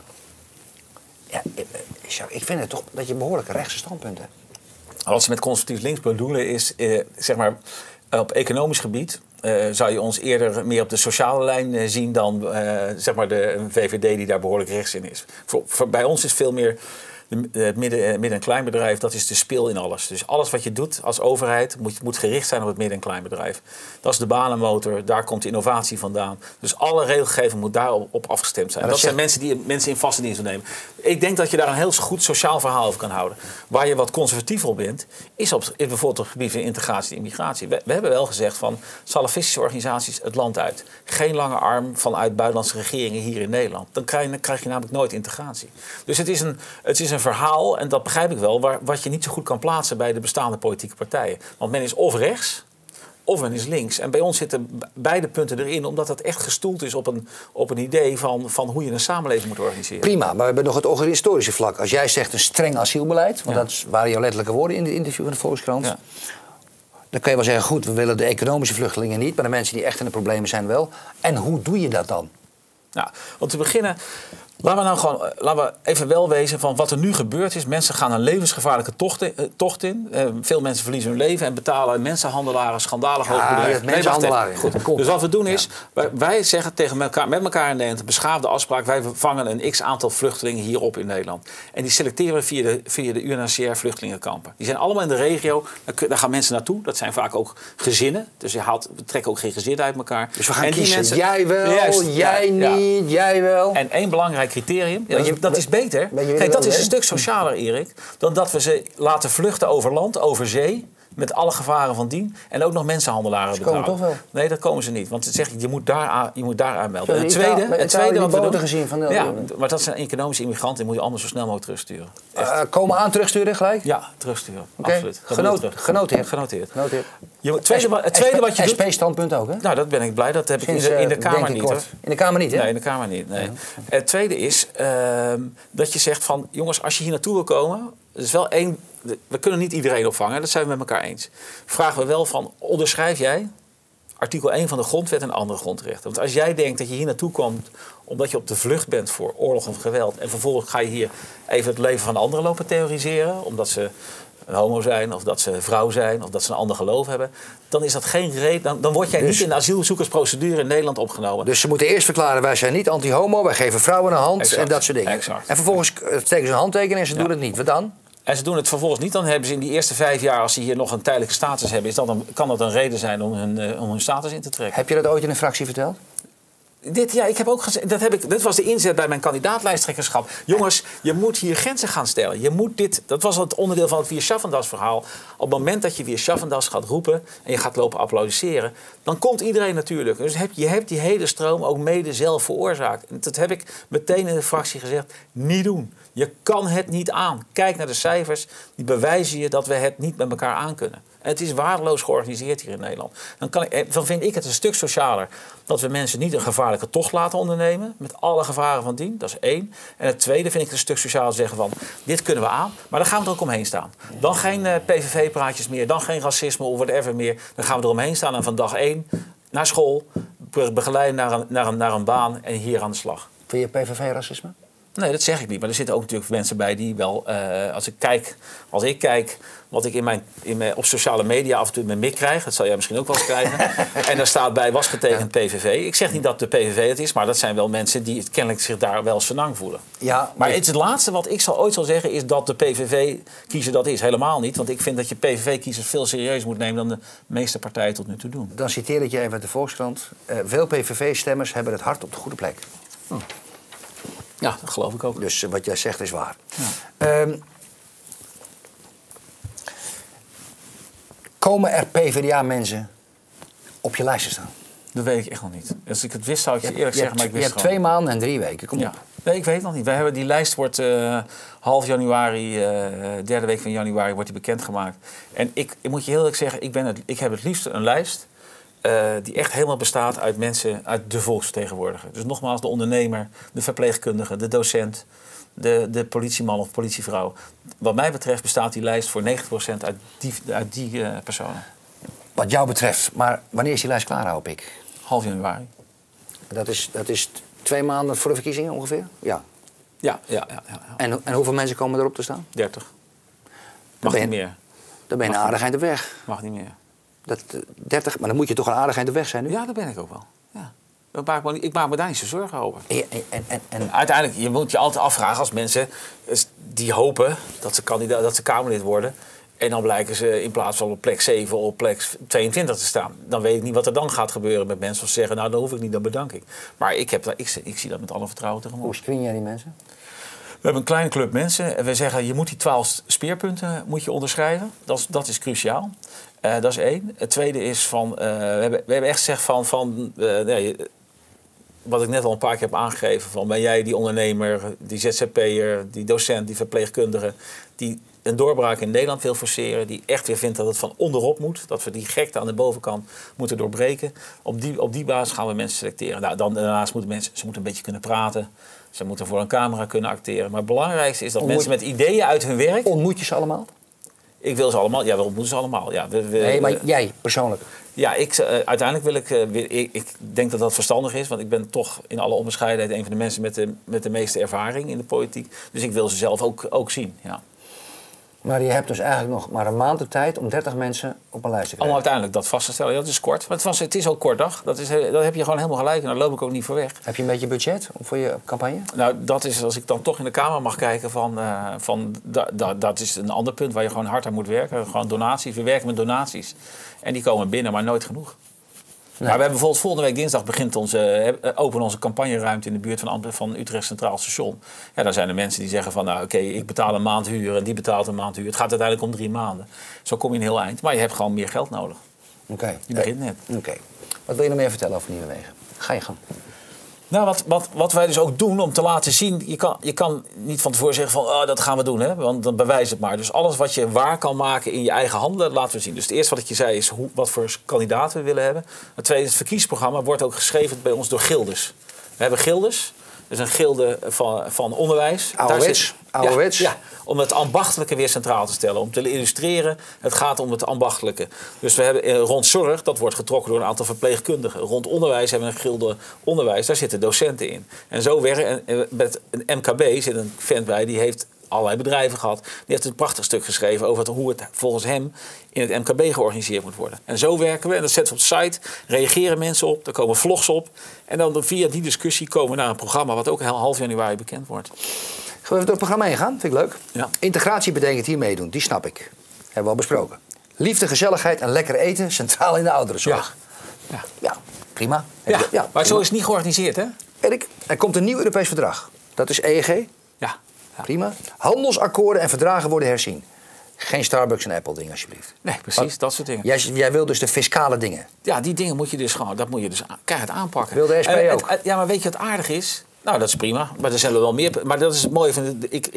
Speaker 1: Ja, ik vind het toch dat je behoorlijk rechtse standpunt hebt.
Speaker 2: Wat ze met conservatief links bedoelen is, zeg maar, op economisch gebied... zou je ons eerder meer op de sociale lijn zien dan zeg maar de VVD die daar behoorlijk rechts in is. Bij ons is veel meer... Het midden- en kleinbedrijf, dat is de spil in alles. Dus alles wat je doet als overheid moet gericht zijn op het midden- en kleinbedrijf. Dat is de banenmotor, daar komt de innovatie vandaan. Dus alle regelgeving moet daarop afgestemd zijn. Dat zijn mensen die mensen in vaste dienst nemen. Ik denk dat je daar een heel goed sociaal verhaal over kan houden. Waar je wat conservatiever op bent, is bijvoorbeeld op het gebied van integratie en immigratie. We hebben wel gezegd van salafistische organisaties het land uit. Geen lange arm vanuit buitenlandse regeringen hier in Nederland. Dan krijg je namelijk nooit integratie. Dus het is een verhaal, en dat begrijp ik wel, wat je niet zo goed kan plaatsen bij de bestaande politieke partijen. Want men is of rechts, of men is links. En bij ons zitten beide punten erin, omdat het echt gestoeld is op een idee van hoe je een samenleving moet organiseren.
Speaker 1: Prima, maar we hebben nog het organisatorische vlak. Als jij zegt een streng asielbeleid, want dat waren jouw letterlijke woorden in het interview van de Volkskrant. Ja. Dan kun je wel zeggen, goed, we willen de economische vluchtelingen niet, maar de mensen die echt in de problemen zijn wel. En hoe doe je dat dan?
Speaker 2: Nou, om te beginnen, laten we even wel wezen van wat er nu gebeurd is. Mensen gaan een levensgevaarlijke tocht in. Veel mensen verliezen hun leven en betalen mensenhandelaren schandalig hoog bedrag.
Speaker 1: Mensenhandelaren.
Speaker 2: Goed. Dus wat we doen is, wij zeggen tegen elkaar, met elkaar in Nederland, een beschaafde afspraak. Wij vangen een x-aantal vluchtelingen hier op in Nederland. En die selecteren we via de UNHCR vluchtelingenkampen. Die zijn allemaal in de regio. Daar gaan mensen naartoe. Dat zijn vaak ook gezinnen. Dus we trekken ook geen gezinnen uit elkaar.
Speaker 1: Dus we gaan kiezen. Mensen, jij wel, jij niet, jij wel.
Speaker 2: En één belangrijk criterium, dat is beter. Kijk, dat is een stuk socialer, Erik, dan dat we ze laten vluchten over land, over zee, met alle gevaren van dien, en ook nog mensenhandelaren betalen.
Speaker 1: Ze komen toch wel?
Speaker 2: Nee, dat komen ze niet, want het zegt je moet daar aanmelden.
Speaker 1: Het tweede wat we doen, gezien van
Speaker 2: maar dat zijn economische immigranten, die moet je allemaal zo snel mogelijk terugsturen.
Speaker 1: Komen aan terugsturen gelijk?
Speaker 2: Ja, terugsturen.
Speaker 1: Okay.
Speaker 2: Absoluut.
Speaker 1: Genoteerd.
Speaker 2: Het tweede wat je doet...
Speaker 1: SP-standpunt ook, hè?
Speaker 2: Nou, dat ben ik blij. Dat heb ik in de Kamer niet. Hoor.
Speaker 1: In de Kamer niet, hè?
Speaker 2: Nee, in de Kamer niet. Nee. Het tweede is dat je zegt van... Jongens, als je hier naartoe wil komen... Er is wel één... We kunnen niet iedereen opvangen. Dat zijn we met elkaar eens. Vragen we wel van... Onderschrijf jij artikel 1 van de grondwet en andere grondrechten? Want als jij denkt dat je hier naartoe komt... omdat je op de vlucht bent voor oorlog of geweld... en vervolgens ga je hier even het leven van anderen lopen terroriseren... omdat ze een homo zijn, of dat ze vrouw zijn... of dat ze een ander geloof hebben... dan is dat geen reden. Dan word jij niet in de asielzoekersprocedure in Nederland opgenomen.
Speaker 1: Dus ze moeten eerst verklaren, wij zijn niet anti-homo... wij geven vrouwen een hand en dat soort dingen.
Speaker 2: Exact.
Speaker 1: En vervolgens steken ze een handtekening en ze doen het niet. Wat dan?
Speaker 2: En ze doen het vervolgens niet. Dan hebben ze in die eerste 5 jaar... als ze hier nog een tijdelijke status hebben... kan dat een reden zijn om hun status in te trekken.
Speaker 1: Heb je dat ooit in een fractie verteld?
Speaker 2: Ik heb ook gezegd, dit was de inzet bij mijn kandidaatlijsttrekkerschap. Jongens, je moet hier grenzen gaan stellen. Dat was het onderdeel van het Wier Schaffendas verhaal. Op het moment dat je Wier Schaffendas gaat roepen en je gaat lopen applaudisseren, dan komt iedereen natuurlijk. Dus je hebt die hele stroom ook mede zelf veroorzaakt. En dat heb ik meteen in de fractie gezegd, niet doen. Je kan het niet aan. Kijk naar de cijfers, die bewijzen je dat we het niet met elkaar aan kunnen. En het is waardeloos georganiseerd hier in Nederland. Dan vind ik het een stuk socialer dat we mensen niet een gevaarlijke tocht laten ondernemen. Met alle gevaren van dien. Dat is 1. En het tweede vind ik het een stuk socialer zeggen van... dit kunnen we aan, maar dan gaan we er ook omheen staan. Dan geen PVV-praatjes meer, dan geen racisme of whatever meer. Dan gaan we er omheen staan en van dag 1 naar school... begeleiden naar een baan en hier aan de slag.
Speaker 1: Vind je PVV racisme?
Speaker 2: Nee, dat zeg ik niet. Maar er zitten ook natuurlijk mensen bij die wel... als ik kijk wat ik op sociale media af en toe in mijn mik krijg... dat zal jij misschien ook wel eens krijgen... en daar staat bij was getekend PVV. Ik zeg niet dat de PVV het is... maar dat zijn wel mensen die kennelijk zich daar wel eens vernang voelen.
Speaker 1: Ja,
Speaker 2: maar het laatste wat ik ooit zal zeggen... is dat de PVV-kiezer dat is. Helemaal niet. Want ik vind dat je PVV-kiezers veel serieuzer moet nemen... dan de meeste partijen tot nu toe doen.
Speaker 1: Dan citeer ik je even uit de Volkskrant. Veel PVV-stemmers hebben het hart op de goede plek.
Speaker 2: Ja, dat geloof ik ook.
Speaker 1: Dus wat jij zegt is waar. Ja. Komen er PvdA-mensen op je lijst te staan?
Speaker 2: Dat weet ik echt nog niet. Als ik het wist, zou ik je eerlijk zeggen, maar ik wist het
Speaker 1: gewoon. Je hebt 2 maanden en 3 weken, kom op.
Speaker 2: Nee, ik weet het nog niet. Die lijst wordt half januari, derde week van januari wordt die bekendgemaakt. En ik moet je heel eerlijk zeggen, ik heb het liefst een lijst... die echt helemaal bestaat uit mensen, uit de volksvertegenwoordiger. Dus nogmaals, de ondernemer, de verpleegkundige, de docent... De politieman of politievrouw. Wat mij betreft bestaat die lijst voor 90% uit die personen.
Speaker 1: Wat jou betreft. Maar wanneer is die lijst klaar, hoop ik?
Speaker 2: Half januari.
Speaker 1: Dat is 2 maanden voor de verkiezingen ongeveer? Ja.
Speaker 2: Ja.
Speaker 1: En hoeveel mensen komen erop te staan?
Speaker 2: 30. Mag niet meer.
Speaker 1: Dan ben je een aardig eind op weg.
Speaker 2: Mag niet meer.
Speaker 1: 30, maar dan moet je toch een aardig eind op weg zijn nu?
Speaker 2: Ja, dat ben ik ook wel. Ja. Ik maak me daar niet zo zorgen over.
Speaker 1: En
Speaker 2: uiteindelijk, je moet je altijd afvragen als mensen die hopen dat ze Kamerlid worden... en dan blijken ze in plaats van op plek 7 op plek 22 te staan. Dan weet ik niet wat er dan gaat gebeuren met mensen. Of ze zeggen, nou, dan hoef ik niet, dan bedank ik. Maar ik zie dat met alle vertrouwen tegemoet.
Speaker 1: Hoe screen jij die mensen?
Speaker 2: We hebben een kleine club mensen. En we zeggen, je moet die 12 speerpunten onderschrijven. Dat is cruciaal. Dat is 1. Het tweede is van... we hebben echt gezegd wat ik net al een paar keer heb aangegeven... van ben jij die ondernemer, die ZZP'er, die docent, die verpleegkundige... die een doorbraak in Nederland wil forceren... die echt weer vindt dat het van onderop moet... dat we die gekte aan de bovenkant moeten doorbreken. Op die basis gaan we mensen selecteren. Nou, daarnaast moeten mensen een beetje kunnen praten... Ze moeten voor een camera kunnen acteren. Maar het belangrijkste is dat mensen met ideeën uit hun werk...
Speaker 1: Ontmoet je ze allemaal?
Speaker 2: Ik wil ze allemaal. Ja, we ontmoeten ze allemaal. Ja,
Speaker 1: nee, maar jij persoonlijk?
Speaker 2: Ja, uiteindelijk wil ik denk dat dat verstandig is. Want ik ben toch in alle onbescheidenheid een van de mensen met de meeste ervaring in de politiek. Dus ik wil ze zelf ook zien. Ja.
Speaker 1: Maar je hebt dus eigenlijk nog maar een maand de tijd om 30 mensen op een lijst te krijgen.
Speaker 2: Om uiteindelijk dat vast te stellen. Ja, dat is kort. Maar het is ook kort dag. Dat heb je gewoon helemaal gelijk. En daar loop ik ook niet voor weg.
Speaker 1: Heb je een beetje budget voor je campagne?
Speaker 2: Nou, dat is, als ik dan toch in de Kamer mag kijken, dat is een ander punt waar je gewoon hard aan moet werken. Gewoon donaties. We werken met donaties. En die komen binnen, maar nooit genoeg. Nee. Maar we hebben bijvoorbeeld volgende week dinsdag openen onze campagneruimte in de buurt van Utrecht Centraal Station. Ja, daar zijn er mensen die zeggen van nou oké, ik betaal een maand huur en die betaalt een maand huur. Het gaat uiteindelijk om 3 maanden. Zo kom je een heel eind. Maar je hebt gewoon meer geld nodig.
Speaker 1: Oké.
Speaker 2: Je begint net.
Speaker 1: Oké. Wat wil je nog meer vertellen over Nieuwewegen? Ga je gang.
Speaker 2: Nou, wat wij dus ook doen om te laten zien... Je kan niet van tevoren zeggen van dat gaan we doen. Hè? Want dan bewijs het maar. Dus alles wat je waar kan maken in je eigen handen, dat laten we zien. Dus het eerste wat ik je zei is wat voor kandidaten we willen hebben. Het tweede, het verkiezingsprogramma wordt ook geschreven bij ons door gildes. We hebben gildes. Dat is een gilde van onderwijs.
Speaker 1: Ouderwets.
Speaker 2: Ja, om het ambachtelijke weer centraal te stellen. Om te illustreren, het gaat om het ambachtelijke. Dus we hebben rond zorg, dat wordt getrokken door een aantal verpleegkundigen. Rond onderwijs hebben we een gilde onderwijs, daar zitten docenten in. En zo werken, met een MKB zit een vent bij, die heeft allerlei bedrijven gehad. Die heeft een prachtig stuk geschreven over hoe het volgens hem in het MKB georganiseerd moet worden. En zo werken we. En dat zetten we op de site. Reageren mensen op. Er komen vlogs op. En dan via die discussie komen we naar een programma wat ook half januari bekend wordt.
Speaker 1: Gaan we even door het programma heen gaan? Vind ik leuk.
Speaker 2: Ja.
Speaker 1: Integratie betekent hier meedoen. Die snap ik. Hebben we al besproken. Liefde, gezelligheid en lekker eten centraal in de ouderenzorg. Ja, prima.
Speaker 2: Ja, maar prima. Zo is het niet georganiseerd, hè?
Speaker 1: Weet ik. Er komt een nieuw Europees verdrag. Dat is EEG.
Speaker 2: Ja.
Speaker 1: Prima. Handelsakkoorden en verdragen worden herzien. Geen Starbucks en Apple dingen, alsjeblieft.
Speaker 2: Nee, precies, dat soort dingen.
Speaker 1: Jij wil dus de fiscale dingen.
Speaker 2: Ja, die dingen moet je dus keihard aanpakken.
Speaker 1: Wil de SP ook?
Speaker 2: Ja, maar weet je wat aardig is? Nou, dat is prima. Maar er zullen wel meer. Maar dat is het mooie van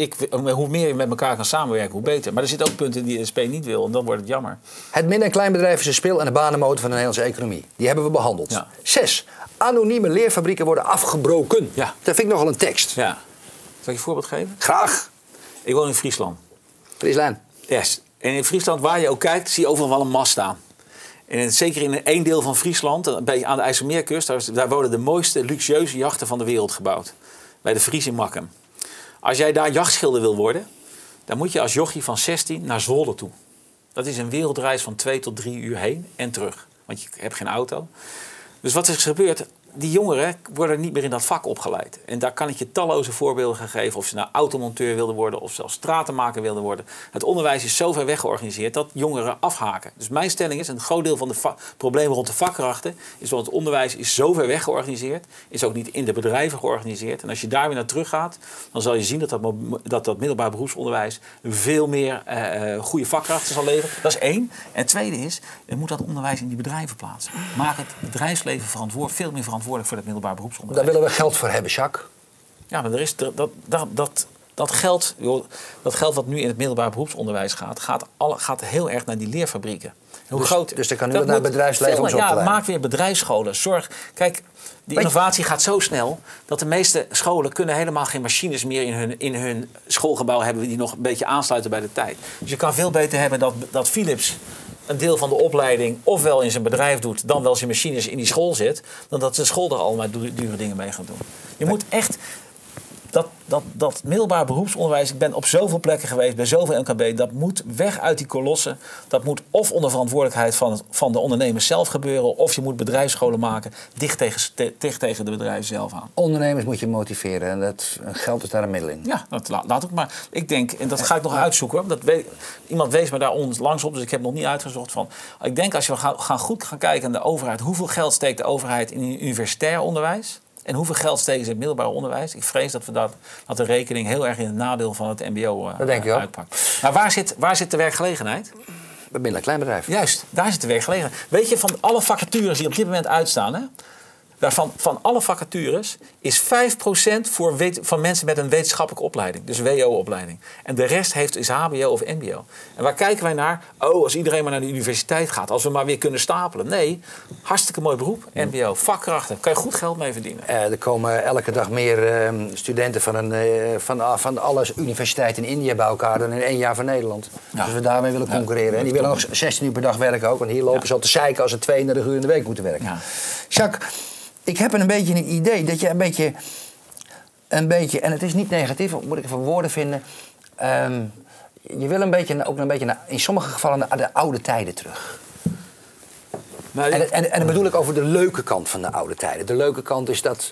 Speaker 2: hoe meer je met elkaar kan samenwerken, hoe beter. Maar er zitten ook punten die de SP niet wil. En dan wordt het jammer.
Speaker 1: Het min- en kleinbedrijf is de spil- en de banenmotor van de Nederlandse economie. Die hebben we behandeld.
Speaker 2: Ja.
Speaker 1: 6. Anonieme leerfabrieken worden afgebroken.
Speaker 2: Ja.
Speaker 1: Dat vind ik nogal een tekst.
Speaker 2: Ja. Zal ik je een voorbeeld geven?
Speaker 1: Graag.
Speaker 2: Ik woon in Friesland.
Speaker 1: Friesland.
Speaker 2: Yes. En in Friesland, waar je ook kijkt, zie je overal wel een mast staan. En zeker in één deel van Friesland, aan de IJsselmeerkust, daar worden de mooiste luxueuze jachten van de wereld gebouwd. Bij de Fries in Makkum. Als jij daar jachtschilder wil worden, dan moet je als jochie van 16 naar Zwolle toe. Dat is een wereldreis van 2 tot 3 uur heen en terug. Want je hebt geen auto. Dus wat is er gebeurd? Die jongeren worden niet meer in dat vak opgeleid. En daar kan ik je talloze voorbeelden gaan geven. Of ze nou automonteur wilden worden of zelfs stratenmaker wilden worden. Het onderwijs is zo ver weg georganiseerd dat jongeren afhaken. Dus mijn stelling is, een groot deel van de problemen rond de vakkrachten is dat het onderwijs is zo ver weg georganiseerd. Is ook niet in de bedrijven georganiseerd. En als je daar weer naar terug gaat, dan zal je zien dat middelbaar beroepsonderwijs veel meer goede vakkrachten zal leveren. Dat is 1. En het tweede is, je moet dat onderwijs in die bedrijven plaatsen. Maak het bedrijfsleven veel meer verantwoordelijk voor het middelbaar beroepsonderwijs.
Speaker 1: Daar willen we geld voor hebben, Jacques.
Speaker 2: Ja, maar er is dat geld, joh, dat geld wat nu in het middelbaar beroepsonderwijs gaat heel erg naar die leerfabrieken. Hoe groot,
Speaker 1: dus dan kan nu naar het bedrijfsleven om zo te leiden.
Speaker 2: Ja, maak weer bedrijfsscholen. Kijk, die innovatie gaat zo snel dat de meeste scholen kunnen helemaal geen machines meer in hun schoolgebouw hebben die nog een beetje aansluiten bij de tijd. Dus je kan veel beter hebben dat Philips een deel van de opleiding ofwel in zijn bedrijf doet, dan wel zijn machines in die school zet, dan dat de school er allemaal dure dingen mee gaat doen. Je moet echt dat middelbaar beroepsonderwijs, ik ben op zoveel plekken geweest, bij zoveel MKB, dat moet weg uit die kolossen. Dat moet of onder verantwoordelijkheid van de ondernemers zelf gebeuren, of je moet bedrijfsscholen maken dicht tegen de bedrijven zelf aan.
Speaker 1: Ondernemers moet je motiveren en geld is daar een middel in.
Speaker 2: Ja, laat ik maar. Ik denk, en dat ga ik nog uitzoeken hoor. Iemand wees me daar onlangs op, dus ik heb het nog niet uitgezocht van. Ik denk als we goed gaan kijken naar de overheid, hoeveel geld steekt de overheid in universitair onderwijs? En hoeveel geld steken ze in het middelbaar onderwijs? Ik vrees dat de rekening heel erg in het nadeel van het mbo uitpakt. Maar waar zit de werkgelegenheid?
Speaker 1: Bij midden- en kleinbedrijf.
Speaker 2: Juist, daar zit de werkgelegenheid. Weet je, van alle vacatures die op dit moment uitstaan, hè, van alle vacatures is 5% van mensen met een wetenschappelijke opleiding. Dus WO-opleiding. En de rest is HBO of MBO. En waar kijken wij naar? Oh, als iedereen maar naar de universiteit gaat. Als we maar weer kunnen stapelen. Nee, hartstikke mooi beroep. MBO, vakkrachten. Kan je goed geld mee verdienen.
Speaker 1: Er komen elke dag meer studenten van alle universiteiten in India bij elkaar dan in 1 jaar van Nederland. Ja. Dus we daarmee willen concurreren. En die willen nog 16 uur per dag werken ook. Want hier lopen ze al te zeiken als ze 32 uur in de week moeten werken. Ja. Jacques, ik heb een beetje een idee dat je een beetje, en het is niet negatief, moet ik even woorden vinden. Je wil ook een beetje in sommige gevallen naar de oude tijden terug. Maar en dan bedoel ik over de leuke kant van de oude tijden. De leuke kant is dat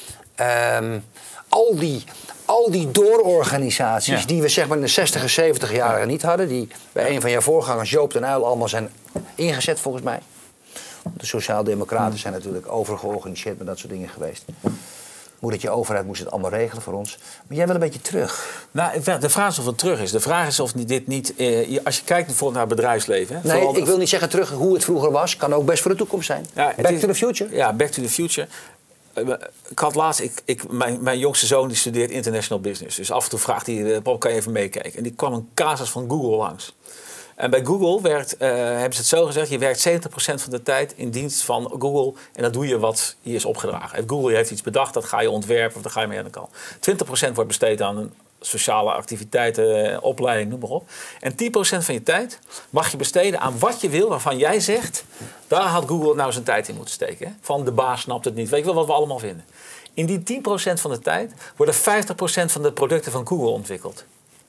Speaker 1: al die doororganisaties die we zeg maar in de 60 en 70 jaren niet hadden, die bij een van jouw voorgangers, Joop den Uyl, allemaal zijn ingezet volgens mij. De Sociaaldemocraten zijn natuurlijk overgeorganiseerd met dat soort dingen geweest. Moedertje overheid moest het allemaal regelen voor ons. Maar jij wil een beetje terug.
Speaker 2: Nou, de vraag is of het terug is. De vraag is of dit niet... als je kijkt bijvoorbeeld naar het bedrijfsleven... Hè,
Speaker 1: nee, ik wil niet zeggen terug hoe het vroeger was. Kan ook best voor de toekomst zijn. Ja, back to the future?
Speaker 2: Ja, back to the future. Ik had laatst... Mijn jongste zoon die studeert international business. Dus af en toe vraagt hij... Pap, kan je even meekijken? En die kwam een casus van Google langs. En bij Google hebben ze het zo gezegd, je werkt 70% van de tijd in dienst van Google en dat doe je wat je is opgedragen. Google heeft iets bedacht, dat ga je ontwerpen of daar ga je mee aan de kant. 20% wordt besteed aan sociale activiteiten, opleiding, noem maar op. En 10% van je tijd mag je besteden aan wat je wil, waarvan jij zegt, daar had Google nou zijn tijd in moeten steken. Hè? Van de baas snapt het niet, weet je wel wat we allemaal vinden. In die 10% van de tijd worden 50% van de producten van Google ontwikkeld.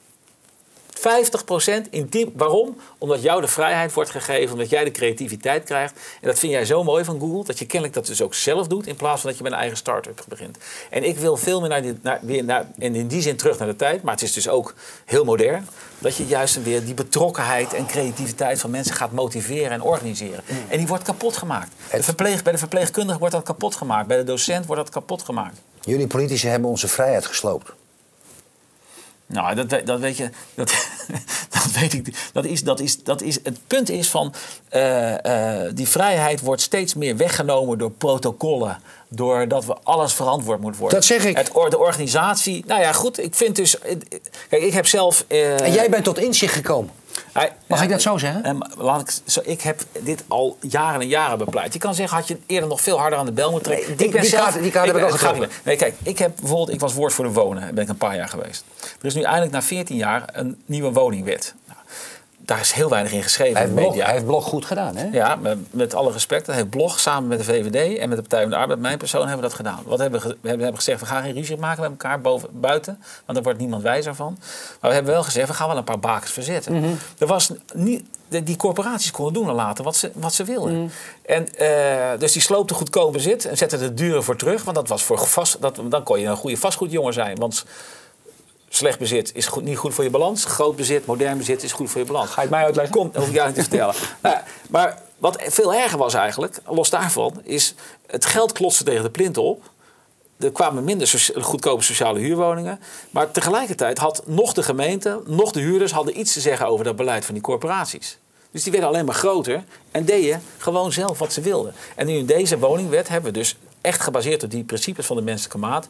Speaker 2: 50% in waarom? Omdat jou de vrijheid wordt gegeven, omdat jij de creativiteit krijgt. En dat vind jij zo mooi van Google, dat je kennelijk dat dus ook zelf doet, in plaats van dat je met een eigen start-up begint. En ik wil veel meer en in die zin terug naar de tijd, maar het is dus ook heel modern, dat je juist weer die betrokkenheid en creativiteit van mensen gaat motiveren en organiseren. En die wordt kapot gemaakt. Bij de verpleegkundige wordt dat kapot gemaakt, bij de docent wordt dat kapot gemaakt.
Speaker 1: Jullie politici hebben onze vrijheid gesloopt.
Speaker 2: Nou, dat weet je. Dat weet ik. Dat is, het punt is van die vrijheid wordt steeds meer weggenomen door protocollen. Doordat we alles verantwoord moet worden. Dat
Speaker 1: zeg ik.
Speaker 2: De organisatie. Nou ja, goed. Ik vind dus. Kijk, ik heb zelf.
Speaker 1: En jij bent tot inzicht gekomen. Mag ik dat zo zeggen?
Speaker 2: Ik heb dit al jaren en jaren bepleit. Je kan zeggen, had je eerder nog veel harder aan de bel moeten trekken.
Speaker 1: Die kaart heb ik al getrokken.
Speaker 2: Nee, kijk, ik was woord voor de wonen. Daar ben ik een paar jaar geweest. Er is nu eindelijk na 14 jaar een nieuwe woningwet. Nou, daar is heel weinig in geschreven in de media.
Speaker 1: Hij heeft Blok goed gedaan, hè?
Speaker 2: Ja, met alle respect. Hij heeft Blok samen met de VVD en met de Partij van de Arbeid, mijn persoon, hebben we dat gedaan. We hebben gezegd, we gaan geen ruzie maken met elkaar buiten, want daar wordt niemand wijzer van. Maar we hebben wel gezegd, we gaan wel een paar bakens verzetten. Er was niet... Die corporaties konden doen en laten wat ze wilden. En, dus die sloopte goedkoop bezit en zette de dure voor terug. Want dat was voor dan kon je een goede vastgoedjongen zijn. Want slecht bezit is niet goed voor je balans. Groot bezit, modern bezit is goed voor je balans.
Speaker 1: Ga je het mij uitleggen?
Speaker 2: Dat hoef ik jou niet te vertellen. Maar wat veel erger was eigenlijk, los daarvan, is het geld klotste tegen de plint op. Er kwamen minder goedkope sociale huurwoningen. Maar tegelijkertijd had nog de gemeente, nog de huurders hadden iets te zeggen over dat beleid van die corporaties. Dus die werden alleen maar groter en deden gewoon zelf wat ze wilden. En nu in deze woningwet hebben we dus echt gebaseerd op die principes van de menselijke maat.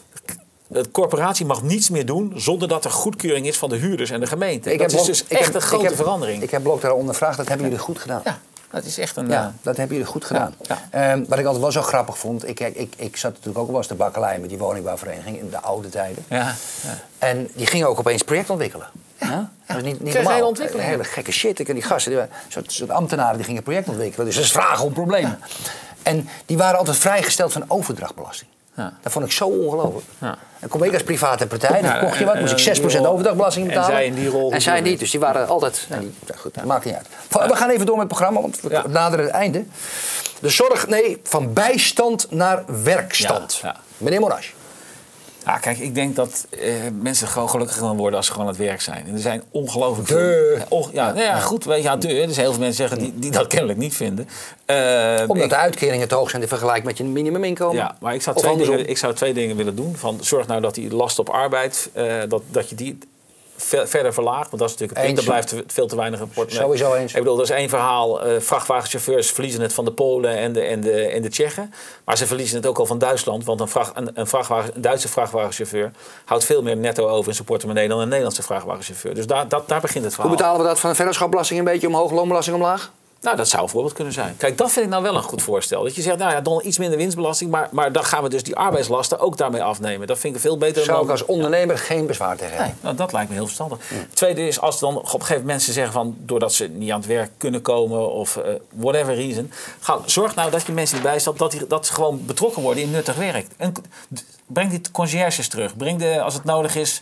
Speaker 2: De corporatie mag niets meer doen zonder dat er goedkeuring is van de huurders en de gemeente. Dat is dus echt een grote verandering.
Speaker 1: Ik heb Blok daar ondervraagd, dat hebben jullie goed gedaan.
Speaker 2: Ja. Dat is echt een...
Speaker 1: Ja, dat hebben jullie goed gedaan.
Speaker 2: Ja.
Speaker 1: Wat ik altijd wel zo grappig vond... Ik zat natuurlijk ook wel eens te bakkeleien met die woningbouwvereniging in de oude tijden. Ja. En die gingen ook opeens project ontwikkelen. Ja. Dat was niet normaal. Een hele gekke shit. En die gasten, soort ambtenaren, die gingen project ontwikkelen. Dus ze vragen om problemen. En die waren altijd vrijgesteld van overdrachtbelasting. Ja. Dat vond ik zo ongelooflijk. Ja. Dan kom ik als private partij, dan kocht je wat, moest ik 6% overdrachtbelasting betalen.
Speaker 2: En zij in die rol.
Speaker 1: En zij niet, dus die waren altijd... Ja. Goed, dat maakt niet uit. We gaan even door met het programma, want we naderen het einde. De zorg, van bijstand naar werkstand. Ja. Meneer Moraes.
Speaker 2: Ja, kijk, ik denk dat mensen gewoon gelukkig gaan worden als ze gewoon aan het werk zijn. En er zijn ongelooflijk veel... Goed, weet je, er zijn heel veel mensen zeggen die dat kennelijk niet vinden.
Speaker 1: Omdat de uitkeringen te hoog zijn in vergelijking met je minimuminkomen.
Speaker 2: Ja, maar ik zou twee dingen willen doen. Zorg nou dat die last op arbeid, dat je die verder verlaagt. Want dat is natuurlijk het punt. Er blijft veel te weinig rapport.
Speaker 1: Sowieso eens.
Speaker 2: Ik bedoel, dat is één verhaal. Vrachtwagenchauffeurs verliezen het van de Polen en de Tsjechen. Maar ze verliezen het ook al van Duitsland. Want een Duitse vrachtwagenchauffeur houdt veel meer netto over in zijn portemonnee dan een Nederlandse vrachtwagenchauffeur. Dus daar begint het verhaal.
Speaker 1: Hoe betalen we dat van de vennootschapbelasting een beetje omhoog, loonbelasting omlaag?
Speaker 2: Nou, dat zou een voorbeeld kunnen zijn. Kijk, dat vind ik nou wel een goed voorstel. Dat je zegt, dan iets minder winstbelasting, maar dan gaan we dus die arbeidslasten ook daarmee afnemen. Dat vind ik veel beter.
Speaker 1: Zou ik als ondernemer geen bezwaar tegen hebben?
Speaker 2: Nee, nou, dat lijkt me heel verstandig. Het tweede is, als dan op een gegeven moment mensen zeggen van, doordat ze niet aan het werk kunnen komen of whatever reason, zorg nou dat je mensen die bijstaat, dat ze gewoon betrokken worden in nuttig werk. Breng die conciërges terug. Breng als het nodig is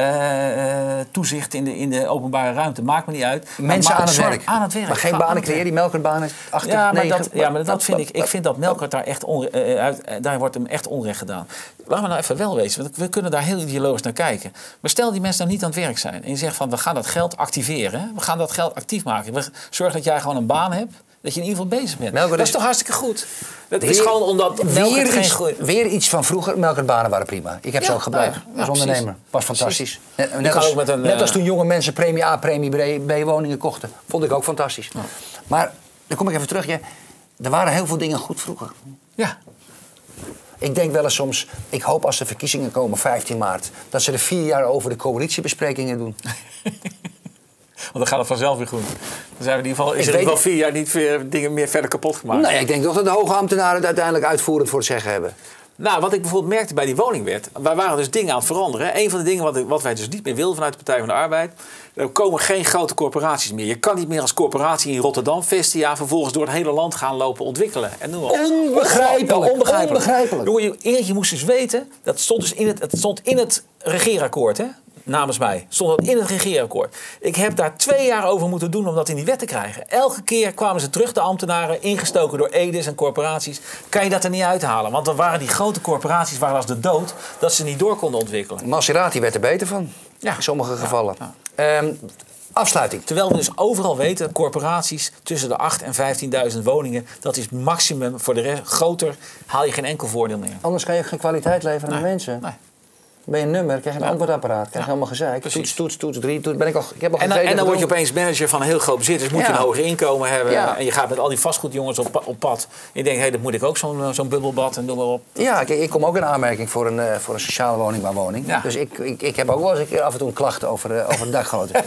Speaker 2: toezicht in de openbare ruimte. Maakt me niet uit.
Speaker 1: Mensen aan het werk. Maar geen banen creëren, die melkertbanen 8, 9.
Speaker 2: Dat vind ik. Ik vind dat melkert daar wordt hem echt onrecht gedaan. Laten we nou even wel wezen. Want we kunnen daar heel ideologisch naar kijken. Maar stel die mensen nou niet aan het werk zijn. En je zegt van, we gaan dat geld activeren. Hè? We gaan dat geld actief maken. Zorg dat jij gewoon een baan hebt. Dat je in ieder geval bezig bent. Dat is toch hartstikke goed? Dat is gewoon omdat
Speaker 1: weer iets van vroeger. Melkertbanen waren prima. Ik heb ze ook gebruikt als ondernemer. Was fantastisch. Net als toen jonge mensen premie A, premie B woningen kochten. Vond ik ook fantastisch. Ja. Maar dan kom ik even terug. Er waren heel veel dingen goed vroeger.
Speaker 2: Ja.
Speaker 1: Ik denk wel eens soms, ik hoop als de verkiezingen komen 15 maart... dat ze er 4 jaar over de coalitiebesprekingen doen.
Speaker 2: Want dan gaat het vanzelf weer goed. Dan zijn we in ieder geval, is er in ieder geval 4 jaar niet weer dingen meer verder kapot gemaakt.
Speaker 1: Nee, ik denk toch dat de hoge ambtenaren het uiteindelijk uitvoerend voor het zeggen hebben.
Speaker 2: Nou, wat ik bijvoorbeeld merkte bij die woningwet. Wij waren dus dingen aan het veranderen. Een van de dingen wat wij dus niet meer wilden vanuit de Partij van de Arbeid. Er komen geen grote corporaties meer. Je kan niet meer als corporatie in Rotterdam Vestia vervolgens door het hele land gaan lopen ontwikkelen. En noem maar.
Speaker 1: Onbegrijpelijk.
Speaker 2: Jongen, je moest dus weten, dat stond dus in het regeerakkoord, hè? Namens mij. Stond dat in het regeerakkoord. Ik heb daar 2 jaar over moeten doen om dat in die wet te krijgen. Elke keer kwamen ze terug, de ambtenaren, ingestoken door edes en corporaties. Kan je dat er niet uithalen? Want dan waren die grote corporaties als de dood, dat ze niet door konden ontwikkelen.
Speaker 1: Maserati werd er beter van. Ja. In sommige gevallen. Ja. Afsluiting.
Speaker 2: Terwijl we dus overal weten, corporaties tussen de 8.000 en 15.000 woningen, dat is maximum. Voor de rest, groter haal je geen enkel voordeel meer.
Speaker 1: Anders kan je geen kwaliteit leveren aan mensen. Nee. Ben je een nummer, krijg je een antwoordapparaat, krijg je helemaal gezeik. Toets, 3, toets. En
Speaker 2: dan word je opeens manager van een heel groot bezit. Dus moet je een hoger inkomen hebben. Ja. En je gaat met al die vastgoedjongens op pad. En je denkt, dat moet ik ook zo'n bubbelbad en doe maar op.
Speaker 1: Ja, kijk, ik kom ook in aanmerking voor een sociale woningbouwwoning. Ja. Dus ik heb ook wel eens af en toe een klacht over de dakgoten.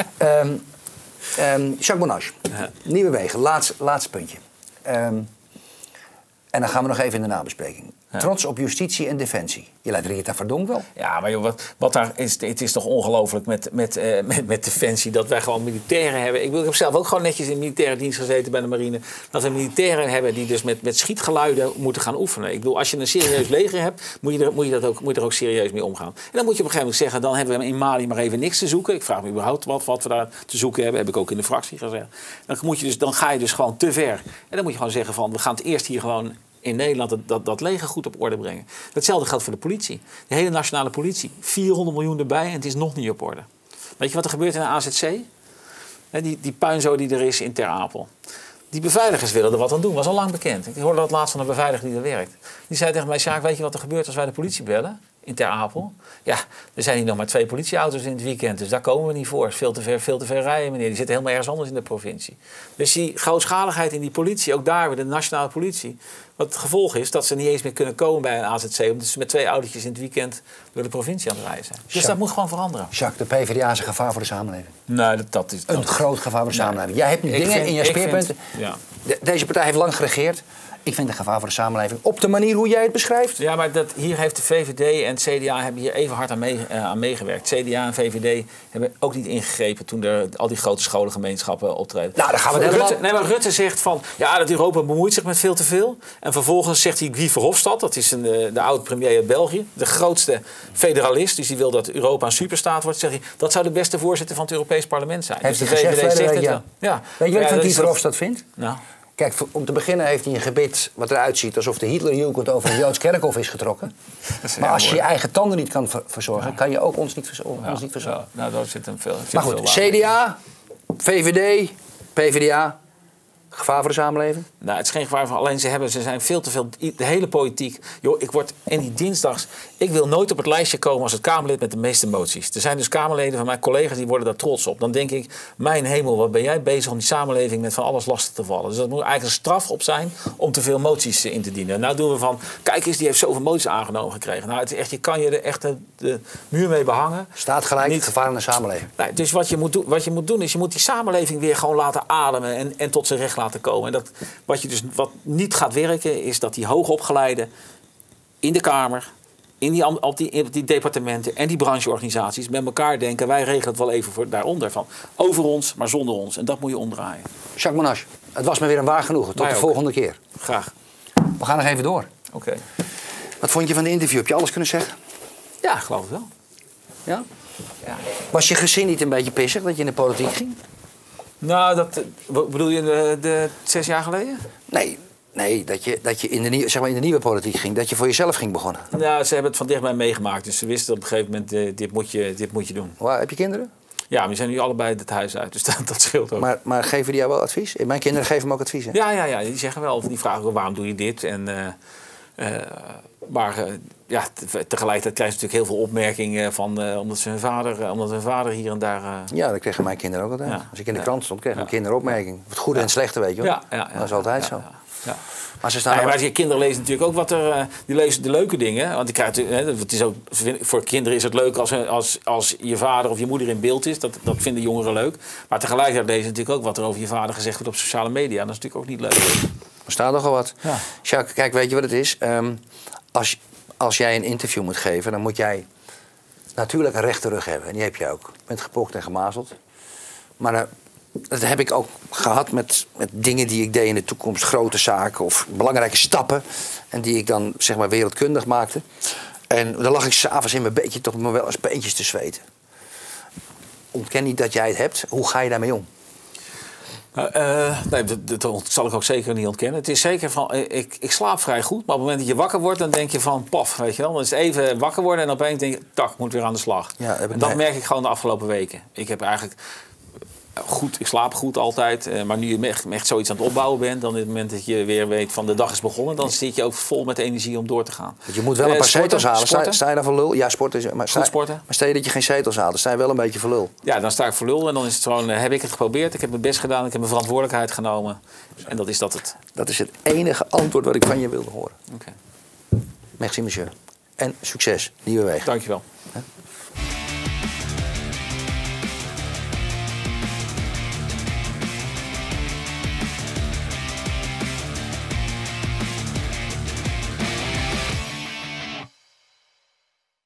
Speaker 1: Jacques Monash, Nieuwe Wegen, laatste puntje. En dan gaan we nog even in de nabespreking. Trots op justitie en defensie. Je lijkt Rita Verdonk wel.
Speaker 2: Ja, maar joh, wat daar is, het is toch ongelooflijk met defensie dat wij gewoon militairen hebben. Ik heb zelf ook gewoon netjes in militaire dienst gezeten bij de marine. Dat we militairen hebben die dus met schietgeluiden moeten gaan oefenen. Ik bedoel, als je een serieus leger hebt, moet je er ook serieus mee omgaan. En dan moet je op een gegeven moment zeggen, dan hebben we in Mali maar even niks te zoeken. Ik vraag me überhaupt wat we daar te zoeken hebben. Heb ik ook in de fractie gezegd. Dan ga je dus gewoon te ver. En dan moet je gewoon zeggen van, we gaan het eerst hier gewoon in Nederland dat leger goed op orde brengen. Hetzelfde geldt voor de politie. De hele nationale politie. 400 miljoen erbij en het is nog niet op orde. Weet je wat er gebeurt in de AZC? Die puinzooi die er is in Ter Apel. Die beveiligers willen er wat aan doen. Was al lang bekend. Ik hoorde dat laatst van een beveiliger die er werkt. Die zei tegen mij, Sjaak, weet je wat er gebeurt als wij de politie bellen? In Ter Apel. Ja, er zijn hier nog maar 2 politieauto's in het weekend. Dus daar komen we niet voor. Het is veel te ver rijden, meneer. Die zitten helemaal ergens anders in de provincie. Dus die grootschaligheid in die politie, ook daar weer de nationale politie. Wat het gevolg is dat ze niet eens meer kunnen komen bij een AZC. Omdat ze met 2 autootjes in het weekend door de provincie aan het rijden zijn. Dus dat moet gewoon veranderen.
Speaker 1: Jacques, de PvdA is een gevaar voor de samenleving.
Speaker 2: Nee, dat is...
Speaker 1: Een groot gevaar voor de samenleving. Jij hebt nu dingen in je speerpunten. Deze partij heeft lang geregeerd. Ik vind het een gevaar voor de samenleving. Op de manier hoe jij het beschrijft.
Speaker 2: Ja, maar hier heeft de VVD en het CDA hebben hier even hard aan meegewerkt. CDA en VVD hebben ook niet ingegrepen toen er al die grote scholengemeenschappen optreden.
Speaker 1: Nou, dan gaan we helemaal...
Speaker 2: maar Rutte zegt van, ja, dat Europa bemoeit zich met veel te veel. En vervolgens zegt hij Guy Verhofstadt, dat is de oude-premier uit België, de grootste federalist, dus die wil dat Europa een superstaat wordt, zegt hij, dat zou de beste voorzitter van het Europees Parlement zijn.
Speaker 1: Heeft
Speaker 2: dus
Speaker 1: hij gezegd,
Speaker 2: VVD zegt het wel.
Speaker 1: Ja. Weet je wat ik van Guy Verhofstadt vind?
Speaker 2: Nou.
Speaker 1: Kijk, om te beginnen heeft hij een gebit wat eruit ziet alsof de Hitlerjugend over een Joods kerkhof is getrokken. Maar als je je eigen tanden niet kan verzorgen, kan je ook ons niet verzorgen.
Speaker 2: Ja, nou, daar zit een veel.
Speaker 1: Maar goed, CDA, VVD, PvdA, gevaar voor de samenleving?
Speaker 2: Nou, het is geen gevaar voor. Alleen ze zijn veel te veel. De hele politiek. Joh, ik word in die dinsdags. Ik wil nooit op het lijstje komen als het Kamerlid met de meeste moties. Er zijn dus Kamerleden van mijn collega's die worden daar trots op. Dan denk ik, mijn hemel, wat ben jij bezig om die samenleving met van alles lastig te vallen. Dus dat moet eigenlijk een straf op zijn om te veel moties in te dienen. Nou doen we van, kijk eens, die heeft zoveel moties aangenomen gekregen. Nou, het is echt, je kan je er echt de muur mee behangen.
Speaker 1: Staat gelijk, niet gevaar in de samenleving.
Speaker 2: Nee, dus wat je moet doen is, je moet die samenleving weer gewoon laten ademen en tot zijn recht laten komen. En wat niet gaat werken, is dat die hoogopgeleiden in de Kamer, op die departementen en die brancheorganisaties met elkaar denken, wij regelen het wel even daaronder van over ons, maar zonder ons. En dat moet je omdraaien.
Speaker 1: Jacques Monash, het was me weer een waar genoegen. Tot de volgende keer.
Speaker 2: Graag.
Speaker 1: We gaan nog even door.
Speaker 2: Oké.
Speaker 1: Wat vond je van de interview? Heb je alles kunnen zeggen?
Speaker 2: Ja, ik geloof het wel.
Speaker 1: Ja? Ja. Was je gezin niet een beetje pissig dat je in de politiek ging?
Speaker 2: Nou, bedoel je de 6 jaar geleden?
Speaker 1: Nee, dat je in de nieuwe politiek ging. Dat je voor jezelf ging begonnen.
Speaker 2: Nou, ze hebben het van dichtbij meegemaakt. Dus ze wisten op een gegeven moment, dit moet je doen.
Speaker 1: Wow, heb je kinderen?
Speaker 2: Ja, we zijn nu allebei het huis uit. Dus dat scheelt ook.
Speaker 1: Maar geven die jou wel advies? Mijn kinderen geven me ook advies, hè?
Speaker 2: Ja, die zeggen wel. Of die vragen ook, waarom doe je dit? Maar tegelijkertijd krijgen ze natuurlijk heel veel opmerkingen van omdat hun vader hier en daar.
Speaker 1: Ja, dat kregen mijn kinderen ook altijd. Ja. Als ik in de krant stond, kregen mijn kinderen opmerkingen. Het goede en het slechte, weet je wel. Dat is altijd zo.
Speaker 2: Ja.
Speaker 1: Maar ze staan
Speaker 2: maar je kinderen lezen natuurlijk ook die lezen de leuke dingen. Want het is ook, voor kinderen is het leuk als je vader of je moeder in beeld is. Dat vinden jongeren leuk. Maar tegelijkertijd lezen ze natuurlijk ook wat er over je vader gezegd wordt op sociale media. Dat is natuurlijk ook niet leuk.
Speaker 1: Er staat nogal wat.
Speaker 2: Ja.
Speaker 1: Jacques, kijk, weet je wat het is? Als jij een interview moet geven, dan moet jij natuurlijk een rechte rug hebben. En die heb je ook. Met gepokt en gemazeld. Maar dat heb ik ook gehad met dingen die ik deed in de toekomst. Grote zaken of belangrijke stappen. En die ik dan, zeg maar, wereldkundig maakte. En dan lag ik 's avonds in mijn bedje toch nog wel eens peentjes te zweten. Ontken niet dat jij het hebt. Hoe ga je daarmee om?
Speaker 2: Nee, dat zal ik ook zeker niet ontkennen. Het is zeker van, ik slaap vrij goed, maar op het moment dat je wakker wordt, dan denk je van, paf, weet je wel. Dan is het even wakker worden en opeens denk je, tak, moet weer aan de slag. Ja, en dat merk ik gewoon de afgelopen weken. Ik heb eigenlijk ik slaap goed altijd, maar nu je echt zoiets aan het opbouwen bent, dan op het moment dat je weer weet van de dag is begonnen, dan zit je ook vol met energie om door te gaan.
Speaker 1: Want je moet wel een paar zetels halen. Sta je daar voor lul? Ja, sporten. Maar
Speaker 2: sporten.
Speaker 1: Maar stel je dat je geen zetels haalt, dan sta je wel een beetje voor lul.
Speaker 2: Ja, dan sta ik voor lul en dan is het gewoon, heb ik het geprobeerd, ik heb mijn best gedaan, ik heb mijn verantwoordelijkheid genomen. En dat is het.
Speaker 1: Dat is het enige antwoord wat ik van je wilde horen.
Speaker 2: Oké.
Speaker 1: Merci, monsieur. En succes, nieuwe weg.
Speaker 2: Dankjewel.